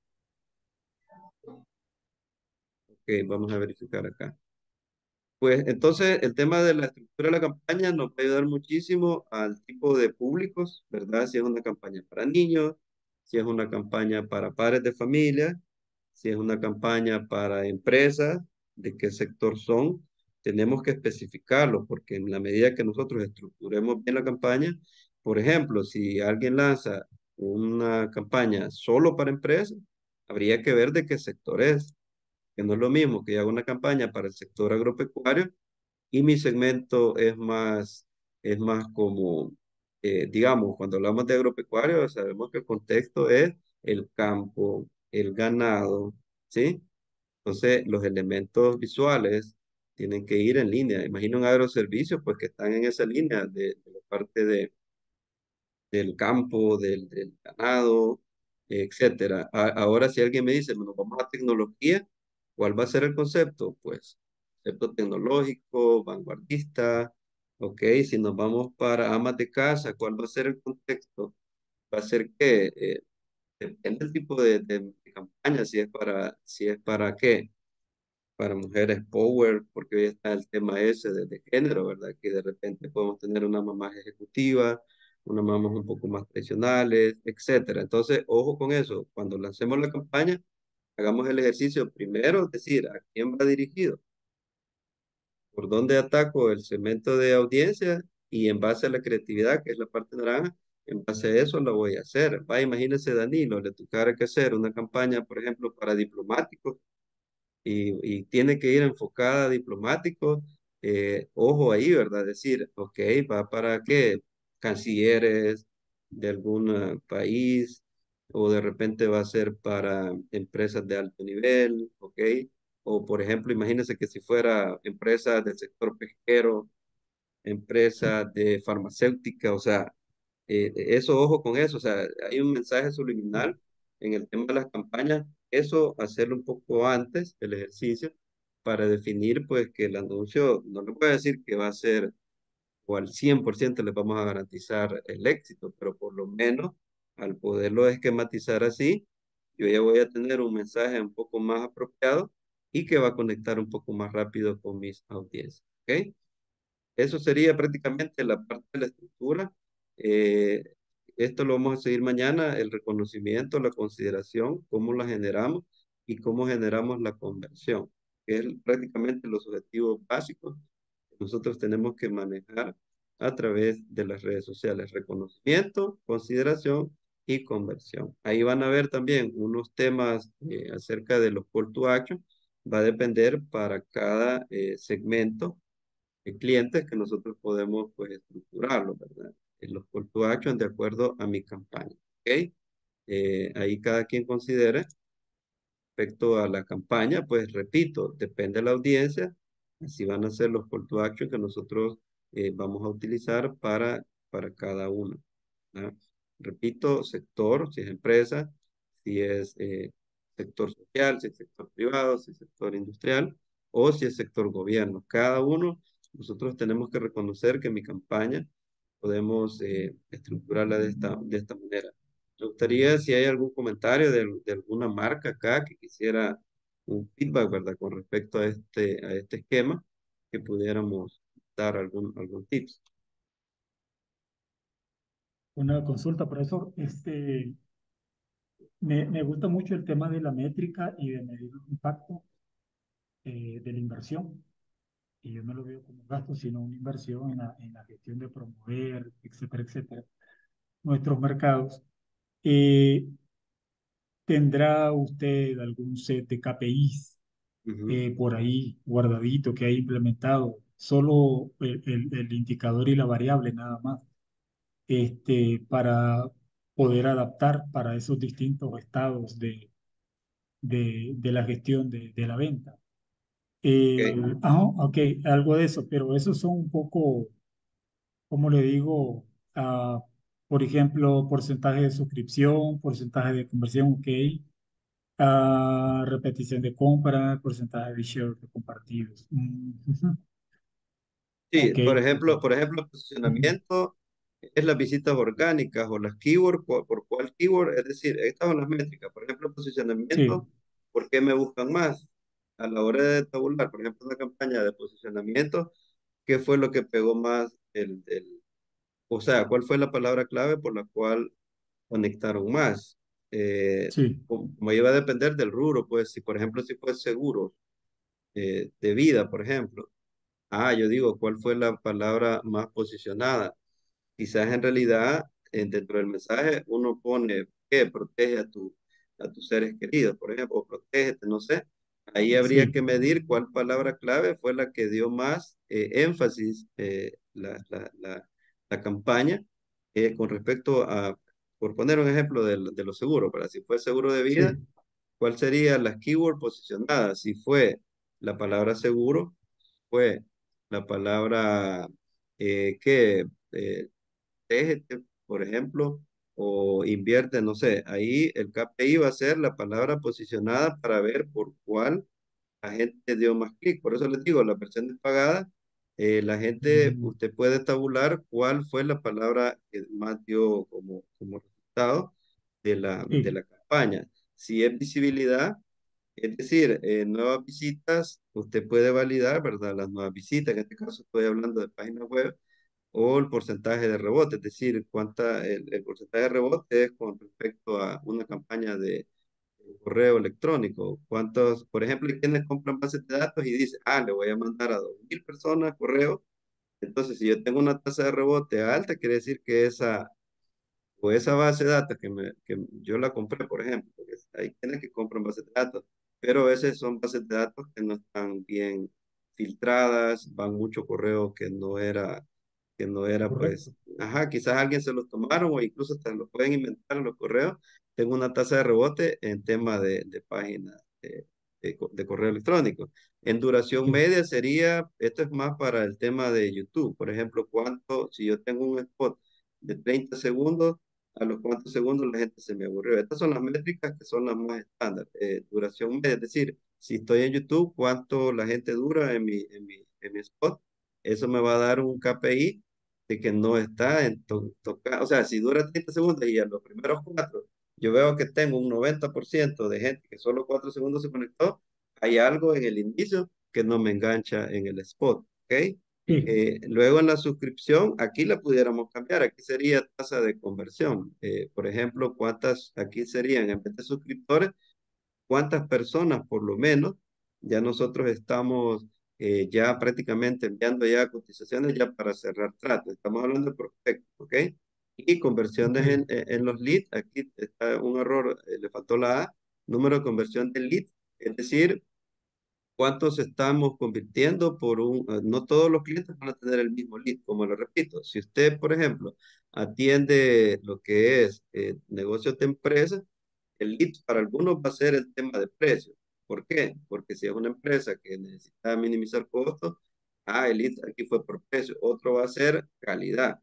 Ok, vamos a verificar acá. Pues entonces el tema de la estructura de la campaña nos va a ayudar muchísimo al tipo de públicos, ¿verdad? Si es una campaña para niños, si es una campaña para padres de familia, si es una campaña para empresas, de qué sector son, tenemos que especificarlo porque en la medida que nosotros estructuremos bien la campaña, por ejemplo, si alguien lanza una campaña solo para empresas, habría que ver de qué sector es, que no es lo mismo que yo haga una campaña para el sector agropecuario y mi segmento es más, es más como, eh, digamos, cuando hablamos de agropecuario, sabemos que el contexto es el campo, el ganado, ¿sí? Entonces, los elementos visuales tienen que ir en línea. Imagina un agroservicio, pues que están en esa línea de, de la parte de, del campo, del, del ganado, etcétera. A- ahora, si alguien me dice, bueno, vamos a tecnología, ¿cuál va a ser el concepto? Pues, concepto tecnológico, vanguardista, ok. Si nos vamos para amas de casa, ¿cuál va a ser el contexto? Va a ser que, eh, depende del tipo de, de de campaña, si es para, si es para qué, para mujeres power, porque hoy está el tema ese de, de género, ¿verdad? Que de repente podemos tener una mamá ejecutiva, unas mamás un poco más tradicionales, etcétera. Entonces, ojo con eso. Cuando lancemos la campaña, hagamos el ejercicio primero, decir, ¿a quién va dirigido? ¿Por dónde ataco el segmento de audiencia? Y en base a la creatividad, que es la parte naranja, en base a eso lo voy a hacer. Va, imagínese Danilo, le tocara que hacer una campaña, por ejemplo, para diplomáticos y, y tiene que ir enfocada a diplomáticos. Eh, ojo ahí, ¿verdad? Decir, ok, va para qué, cancilleres de algún eh, país, o de repente va a ser para empresas de alto nivel, ok. O por ejemplo, imagínense que si fuera empresas del sector pesquero, empresas de farmacéutica, o sea, eh, eso, ojo con eso, o sea, hay un mensaje subliminal en el tema de las campañas, eso hacerlo un poco antes del ejercicio para definir pues que el anuncio, no le voy a decir que va a ser o al cien por ciento les vamos a garantizar el éxito, pero por lo menos al poderlo esquematizar así, yo ya voy a tener un mensaje un poco más apropiado y que va a conectar un poco más rápido con mis audiencias, ¿ok? Eso sería prácticamente la parte de la estructura. Eh, esto lo vamos a seguir mañana, el reconocimiento, la consideración, cómo la generamos y cómo generamos la conversión, que es prácticamente los objetivos básicos que nosotros tenemos que manejar a través de las redes sociales. Reconocimiento, consideración y conversión. Ahí van a ver también unos temas eh, acerca de los call to action. Va a depender para cada eh, segmento de clientes que nosotros podemos pues estructurarlo, ¿verdad? En los call to action de acuerdo a mi campaña, ¿ok? Eh, ahí cada quien considere respecto a la campaña, pues repito, depende de la audiencia, así van a ser los call to action que nosotros eh, vamos a utilizar para, para cada uno, ¿verdad? Repito, sector, si es empresa, si es eh, sector social, si es sector privado, si es sector industrial o si es sector gobierno. Cada uno, nosotros tenemos que reconocer que mi campaña podemos eh, estructurarla de esta, de esta manera. Me gustaría si hay algún comentario de, de alguna marca acá que quisiera un feedback, ¿verdad? Con respecto a este, a este esquema, que pudiéramos dar algún, algún tips. Una consulta, profesor. Este, me, me gusta mucho el tema de la métrica y de medir el impacto eh, de la inversión. Y yo no lo veo como un gasto, sino una inversión en la, en la gestión de promover, etcétera, etcétera, nuestros mercados. Eh, ¿Tendrá usted algún set de K P Is Ujú. eh, por ahí guardadito que ha implementado? Solo el, el- el indicador y la variable nada más, este, para poder adaptar para esos distintos estados de, de, de la gestión de, de la venta. Eh, Ok. ajá, ok, algo de eso, pero esos son un poco, ¿cómo le digo? Ah, por ejemplo, porcentaje de suscripción, porcentaje de conversión, ok. Ah, repetición de compra, porcentaje de share de compartidos. Mm, ujú. Sí, Ok. por ejemplo, por ejemplo, posicionamiento es las visitas orgánicas o las keywords, por, por cuál keyword, es decir, estas son las métricas. Por ejemplo, Sí, posicionamiento, ¿por qué me buscan más? A la hora de tabular, por ejemplo, una campaña de posicionamiento, ¿qué fue lo que pegó más el, el- o sea, cuál fue la palabra clave por la cual conectaron más? Eh, sí, como como iba a depender del rubro, pues si por ejemplo, si fue seguro eh, de vida, por ejemplo. Ah, yo digo, ¿cuál fue la palabra más posicionada? Quizás en realidad, eh, dentro del mensaje, uno pone que protege a tu, a tus seres queridos, por ejemplo, o protégete, no sé. Ahí habría que sí, medir cuál palabra clave fue la que dio más eh, énfasis eh, la, la, la, la campaña eh, con respecto a, por poner un ejemplo de, lo- de lo seguro, para si fue seguro de vida, sí, ¿cuál sería las keyword posicionadas? Si fue la palabra seguro, fue la palabra eh, que eh, tejete, por ejemplo, o invierte, no sé, ahí el K P I va a ser la palabra posicionada para ver por cuál la gente dio más clic. Por eso les digo, la versión de pagada, eh, la gente, mm, usted puede tabular cuál fue la palabra que más dio como, como resultado de la, de sí, la campaña. Si es visibilidad, es decir, eh, nuevas visitas, usted puede validar, ¿verdad? Las nuevas visitas, en este caso estoy hablando de páginas web, o el porcentaje de rebote, es decir, cuánta, el, el porcentaje de rebote es con respecto a una campaña de correo electrónico. ¿Cuántos, por ejemplo, hay quienes compran bases de datos y dicen, ah, le voy a mandar a dos mil personas correo? Entonces, si yo tengo una tasa de rebote alta, quiere decir que esa o esa base de datos que, me, que yo la compré, por ejemplo, porque hay quienes que compran bases de datos, pero a veces son bases de datos que no están bien filtradas, van mucho correo que no era, que no era correcto. pues, ajá, quizás alguien se los tomaron o incluso hasta lo pueden inventar en los correos. Tengo una tasa de rebote en tema de, de páginas de, de, co- de correo electrónico. En duración Sí, media sería, esto es más para el tema de YouTube, por ejemplo, cuánto, si yo tengo un spot de treinta segundos, a los cuantos segundos la gente se me aburrió. Estas son las métricas que son las más estándar. Eh, duración media, es decir, si estoy en YouTube, cuánto la gente dura en mi, en mi, en mi spot. Eso me va a dar un K P I de que no está en to tocar. O sea, si dura treinta segundos y a los primeros cuatro, yo veo que tengo un noventa por ciento de gente que solo cuatro segundos se conectó, hay algo en el inicio que no me engancha en el spot. ¿Ok? sí, Eh, luego en la suscripción, aquí la pudiéramos cambiar, aquí sería tasa de conversión. Eh, por ejemplo, cuántas, aquí serían, en vez de suscriptores, cuántas personas por lo menos, ya nosotros estamos eh, ya prácticamente enviando ya cotizaciones ya para cerrar trato. Estamos hablando de prospectos, ¿ok? Y ok, conversiones en, en- en los leads, aquí está un error, eh, le faltó la A, número de conversión del lead, es decir, cuántos estamos convirtiendo por un, eh, no todos los clientes van a tener el mismo lead, como lo repito. Si usted, por ejemplo, atiende lo que es eh, negocios de empresa, el lead para algunos va a ser el tema de precio. ¿Por qué? Porque si es una empresa que necesita minimizar costos, ah, el lead aquí fue por precio. Otro va a ser calidad.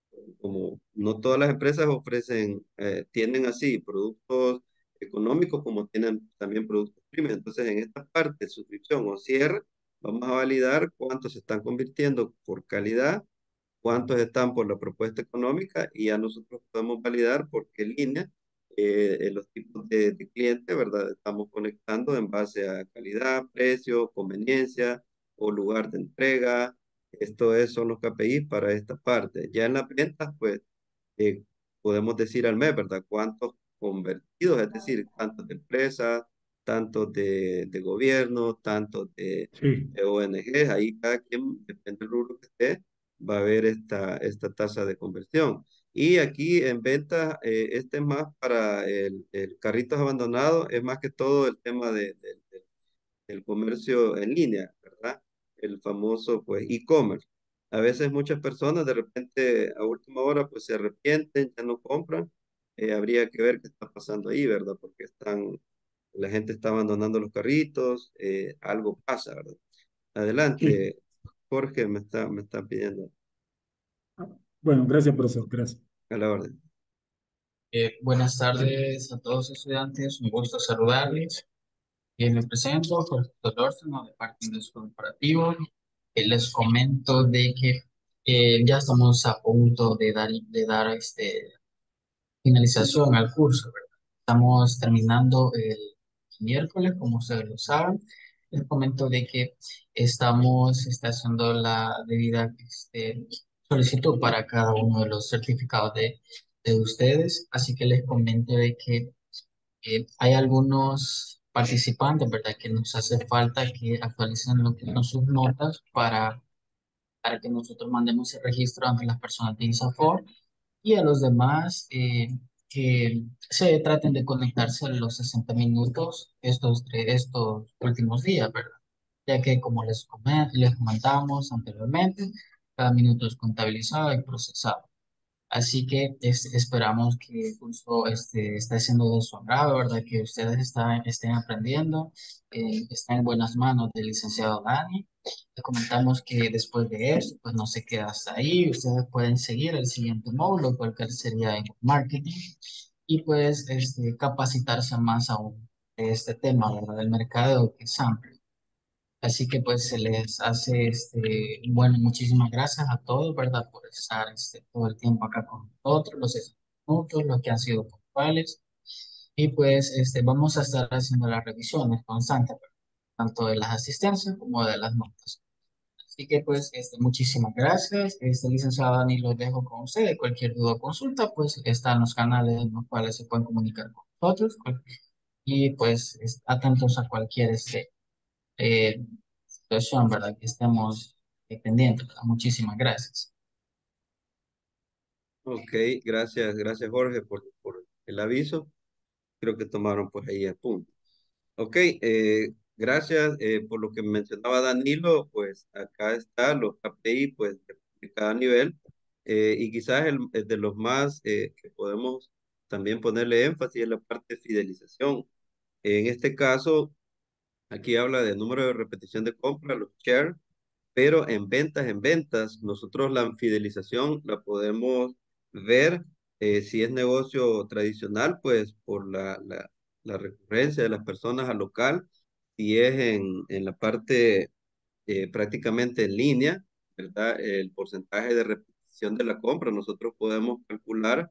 Como no todas las empresas ofrecen, eh, tienen así productos económicos como tienen también productos premium. Entonces, en esta parte, suscripción o cierre, vamos a validar cuántos se están convirtiendo por calidad, cuántos están por la propuesta económica y ya nosotros podemos validar por qué línea eh, eh, los tipos de, de clientes, ¿verdad? Estamos conectando en base a calidad, precio, conveniencia o lugar de entrega. Esto es, son los K P I para esta parte. Ya en las ventas, pues eh, podemos decir al mes, ¿verdad? ¿Cuántos convertidos? Es decir, tantos de empresas, tantos de, de gobierno, tantos de, sí, de O N G. Ahí cada quien, depende del rubro que esté, va a haber esta, esta tasa de conversión. Y aquí en ventas, eh, este es más para el, el carritos abandonados, es más que todo el tema de, de- de- del comercio en línea, ¿verdad? El famoso, pues, e-commerce. A veces muchas personas de repente a última hora, pues, se arrepienten, ya no compran. Eh, habría que ver qué está pasando ahí, ¿verdad? Porque están, la gente está abandonando los carritos, eh, algo pasa, ¿verdad? sí. Adelante, Jorge, me está, me está pidiendo Bueno, gracias, profesor, gracias. a la orden. Eh, buenas tardes a todos los estudiantes, un gusto saludarles. Eh, me presento, Jorge Solórzano, de parte de su corporativo. Eh, les comento de que eh, ya estamos a punto de dar, de dar este, finalización al curso, ¿verdad? Estamos terminando el miércoles, como ustedes lo saben. Les comento de que estamos está haciendo la debida este, solicitud para cada uno de los certificados de, de ustedes. Así que les comento de que eh, hay algunos participantes, ¿verdad? Que nos hace falta que actualicen lo que son sus notas para, para que nosotros mandemos el registro ante las personas de ISAFOR y a los demás eh, que se traten de conectarse a los sesenta minutos estos, tre- estos últimos días, ¿verdad? Ya que como les, comen- les comentamos anteriormente, cada minuto es contabilizado y procesado. Así que es- esperamos que el curso este, esté siendo de su agrado, ¿verdad? Que ustedes está- estén aprendiendo, eh, estén en buenas manos del licenciado Dani. Les comentamos que después de esto, pues no se queda hasta ahí. Ustedes pueden seguir el siguiente módulo, cualquier sería en marketing, y pues este, capacitarse más aún de este tema, ¿verdad? Del mercado que es amplio. Así que pues se les hace, este, bueno, muchísimas gracias a todos, ¿verdad? Por estar este, todo el tiempo acá con nosotros, los sesenta minutos, los que han sido puntuales. Y pues este, vamos a estar haciendo las revisiones constantes, ¿verdad? Tanto de las asistencias como de las notas. Así que pues este, muchísimas gracias. Este licenciado Dani lo dejo con usted. Cualquier duda o consulta, pues están los canales en los cuales se pueden comunicar con nosotros. Y pues es- atentos a cualquier este, eh, situación, ¿verdad? Que estemos eh, pendientes, ¿verdad? Muchísimas gracias. Ok, gracias, gracias Jorge por, por el aviso. Creo que tomaron pues ahí el punto. Ok, eh, gracias eh, por lo que mencionaba Danilo, pues acá están los K P I pues de, de cada nivel eh, y quizás el, el de los más eh, que podemos también ponerle énfasis en la parte de fidelización. En este caso, aquí habla de número de repetición de compra, los share, pero en ventas, en ventas, nosotros la fidelización la podemos ver eh, si es negocio tradicional, pues por la, la, la recurrencia de las personas al local, si es en, en la parte eh, prácticamente en línea, ¿verdad? El porcentaje de repetición de la compra, nosotros podemos calcular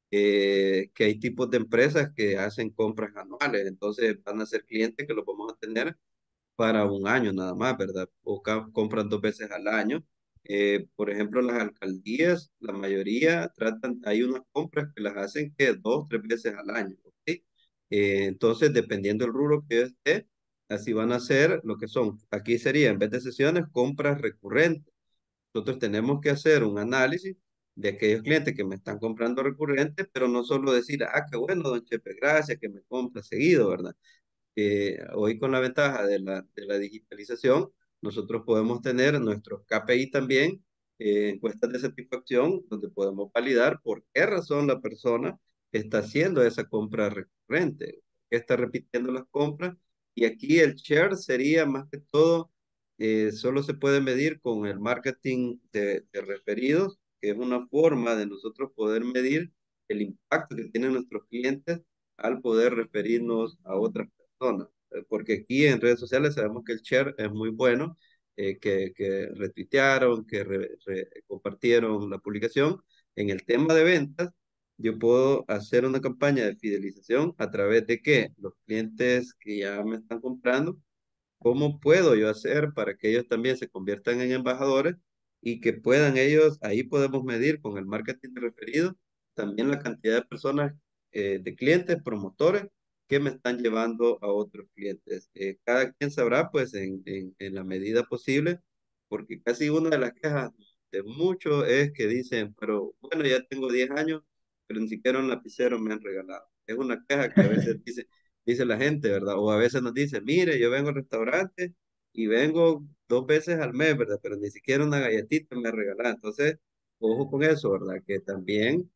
eh, que hay tipos de empresas que hacen compras anuales, entonces van a ser clientes que los vamos a tener para un año nada más, ¿verdad? O ca- compran dos veces al año. Eh, por ejemplo, las alcaldías, la mayoría tratan, hay unas compras que las hacen que dos, tres veces al año, ¿ok? Eh, entonces, dependiendo del rubro que esté, así van a ser lo que son. Aquí sería, en vez de sesiones, compras recurrentes. Nosotros tenemos que hacer un análisis de aquellos clientes que me están comprando recurrentes, pero no solo decir, ah, qué bueno, don Chepe, gracias, que me compra seguido, ¿verdad? Eh, hoy con la ventaja de la, de la digitalización, nosotros podemos tener nuestros K P I también, eh, encuestas de satisfacción, donde podemos validar por qué razón la persona está haciendo esa compra recurrente, que está repitiendo las compras. Y aquí el share sería más que todo, eh, solo se puede medir con el marketing de, de referidos, que es una forma de nosotros poder medir el impacto que tienen nuestros clientes al poder referirnos a otras personas. Eh, Porque aquí en redes sociales sabemos que el share es muy bueno, eh, que, que retuitearon, que re- re- compartieron la publicación. En el tema de ventas, yo puedo hacer una campaña de fidelización a través de que los clientes que ya me están comprando, ¿cómo puedo yo hacer para que ellos también se conviertan en embajadores y que puedan ellos, ahí podemos medir con el marketing de referidos, también la cantidad de personas, eh, de clientes, promotores, que me están llevando a otros clientes? Eh, cada quien sabrá, pues, en, en, en la medida posible, porque casi una de las quejas de muchos es que dicen, pero bueno, ya tengo diez años, pero ni siquiera un lapicero me han regalado. Es una queja que a veces dice, dice la gente, ¿verdad? O a veces nos dice, mire, yo vengo al restaurante y vengo dos veces al mes, ¿verdad? Pero ni siquiera una galletita me regalan. Entonces, ojo con eso, ¿verdad? Que también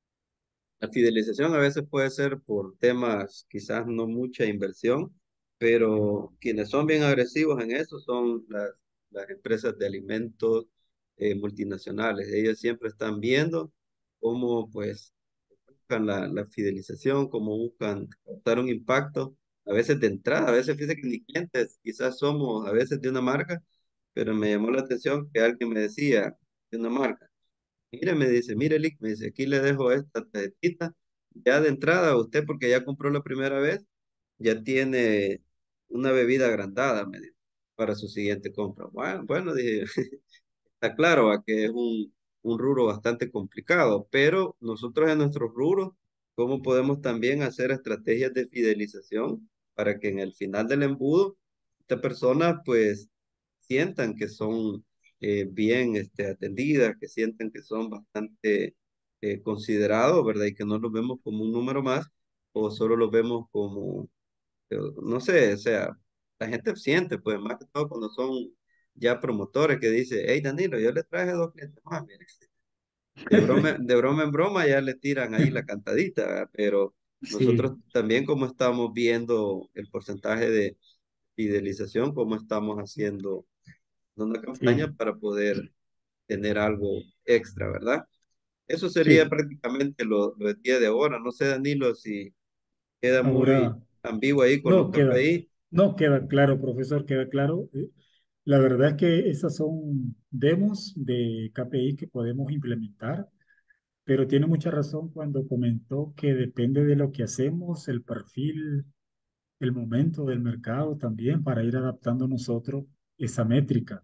la fidelización a veces puede ser por temas, quizás no mucha inversión, pero quienes son bien agresivos en eso son las, las empresas de alimentos eh, multinacionales. Ellos siempre están viendo cómo, pues, buscan la, la fidelización, cómo buscan causar un impacto, a veces de entrada, a veces fíjate que ni clientes, quizás somos a veces de una marca, pero me llamó la atención que alguien me decía de una marca, mire, me dice, mire, Lick, me dice, aquí le dejo esta tarjetita, ya de entrada, usted porque ya compró la primera vez, ya tiene una bebida agrandada, me dijo, para su siguiente compra. Bueno, bueno, dije, está claro a que es un, un rubro bastante complicado, pero nosotros en nuestros rubros, ¿cómo podemos también hacer estrategias de fidelización para que en el final del embudo, estas personas pues sientan que son eh, bien este, atendidas, que sientan que son bastante eh, considerados, ¿verdad? Y que no los vemos como un número más o solo los vemos como pero, no sé, o sea, la gente siente, pues, más que todo cuando son ya promotores que dice, hey Danilo, yo le traje dos clientes más, mire. De broma, de broma en broma ya le tiran ahí la cantadita, ¿verdad? Pero nosotros Sí, también como estamos viendo el porcentaje de fidelización, cómo estamos haciendo una campaña sí, para poder tener algo extra, ¿verdad? Eso sería sí. prácticamente lo, lo del día de ahora. No sé, Danilo, si queda muy Ahora, ambiguo ahí con los no queda, K P I. no queda claro, profesor, queda claro. Eh, La verdad es que esas son demos de K P I que podemos implementar, pero tiene mucha razón cuando comentó que depende de lo que hacemos, el perfil, el momento del mercado también para ir adaptando nosotros esa métrica.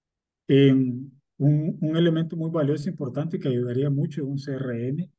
Em, un, un elemento muy valioso, e importante que ayudaría mucho es un C R M.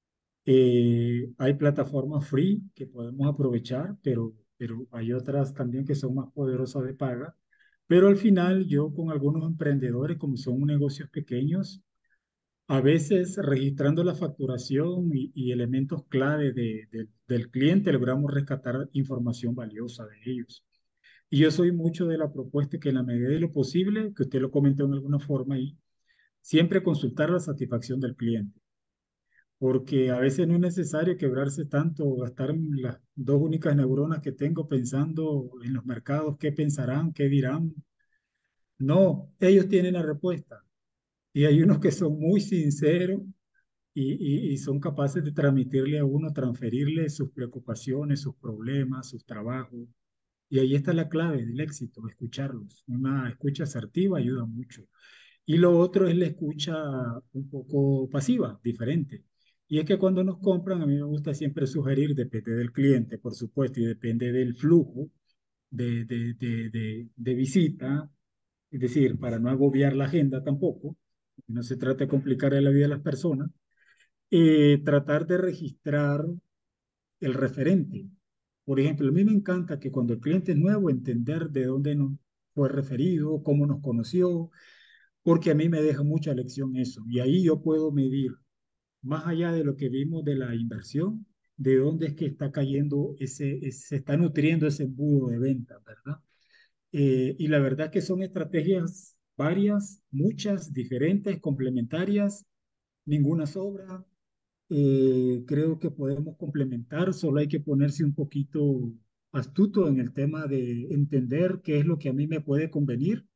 Eh, hay plataformas free que podemos aprovechar, pero, pero hay otras también que son más poderosas de paga. Pero al final yo con algunos emprendedores, como son negocios pequeños, a veces registrando la facturación y, y elementos clave de, de- del cliente, logramos rescatar información valiosa de ellos. Y yo soy mucho de la propuesta que en la medida de lo posible, que usted lo comentó en alguna forma ahí, siempre consultar la satisfacción del cliente, porque a veces no es necesario quebrarse tanto o gastar las dos únicas neuronas que tengo pensando en los mercados, qué pensarán, qué dirán. No, ellos tienen la respuesta. Y hay unos que son muy sinceros y, y- y son capaces de transmitirle a uno, transferirle sus preocupaciones, sus problemas, sus trabajos. Y ahí está la clave del éxito, escucharlos. Una escucha asertiva ayuda mucho. Y lo otro es la escucha un poco pasiva, diferente. Y es que cuando nos compran, a mí me gusta siempre sugerir, depende del cliente, por supuesto, y depende del flujo de, de, de, de, de visita, es decir, para no agobiar la agenda tampoco, no se trata de complicarle la vida a las personas, eh, tratar de registrar el referente. Por ejemplo, a mí me encanta que cuando el cliente es nuevo, entender de dónde nos fue referido, cómo nos conoció, porque a mí me deja mucha lección eso. Y ahí yo puedo medir, más allá de lo que vimos de la inversión, de dónde es que está cayendo ese, ese- se está nutriendo ese embudo de venta, ¿verdad? Eh, y la verdad que son estrategias varias, muchas, diferentes, complementarias, ninguna sobra. Eh, creo que podemos complementar, solo hay que ponerse un poquito astuto en el tema de entender qué es lo que a mí me puede convenir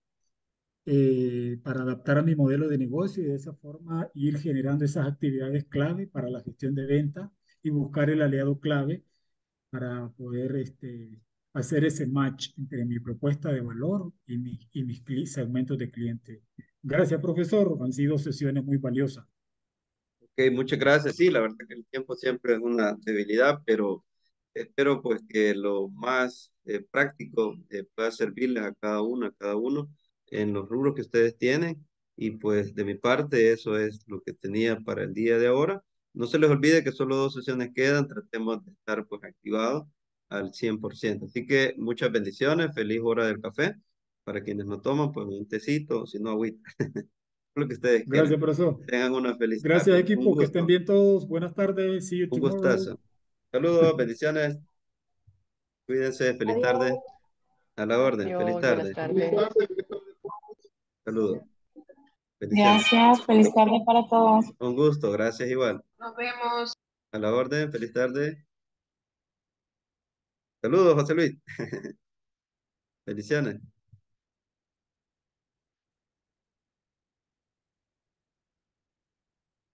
eh, para adaptar a mi modelo de negocio y de esa forma ir generando esas actividades clave para la gestión de venta y buscar el aliado clave para poder este, hacer ese match entre mi propuesta de valor y, mi, y mis cli- segmentos de cliente. Gracias, profesor. Han sido sesiones muy valiosas. Ok, muchas gracias. Sí, la verdad que el tiempo siempre es una debilidad, pero espero pues que lo más eh, práctico eh, pueda servirles a cada uno, a cada uno en los rubros que ustedes tienen. Y pues de mi parte eso es lo que tenía para el día de ahora. No se les olvide que solo dos sesiones quedan, tratemos de estar pues activados al cien por ciento. Así que muchas bendiciones, feliz hora del café. Para quienes no toman, pues un tecito, si no agüita, lo que ustedes quieran. Gracias, profesor. Tengan una feliz Gracias, tarde. Un equipo. Que estén gusto, bien todos. Buenas tardes. See you un tomorrow. gustazo. Saludos, bendiciones. Cuídense, feliz tarde. Adiós. A la orden, feliz Adiós, buenas tarde. tardes. Saludos, bendiciones. Gracias. Feliz tarde para todos. Un gusto, gracias igual. Nos vemos. A la orden, feliz tarde. Saludos, José Luis. Bendiciones.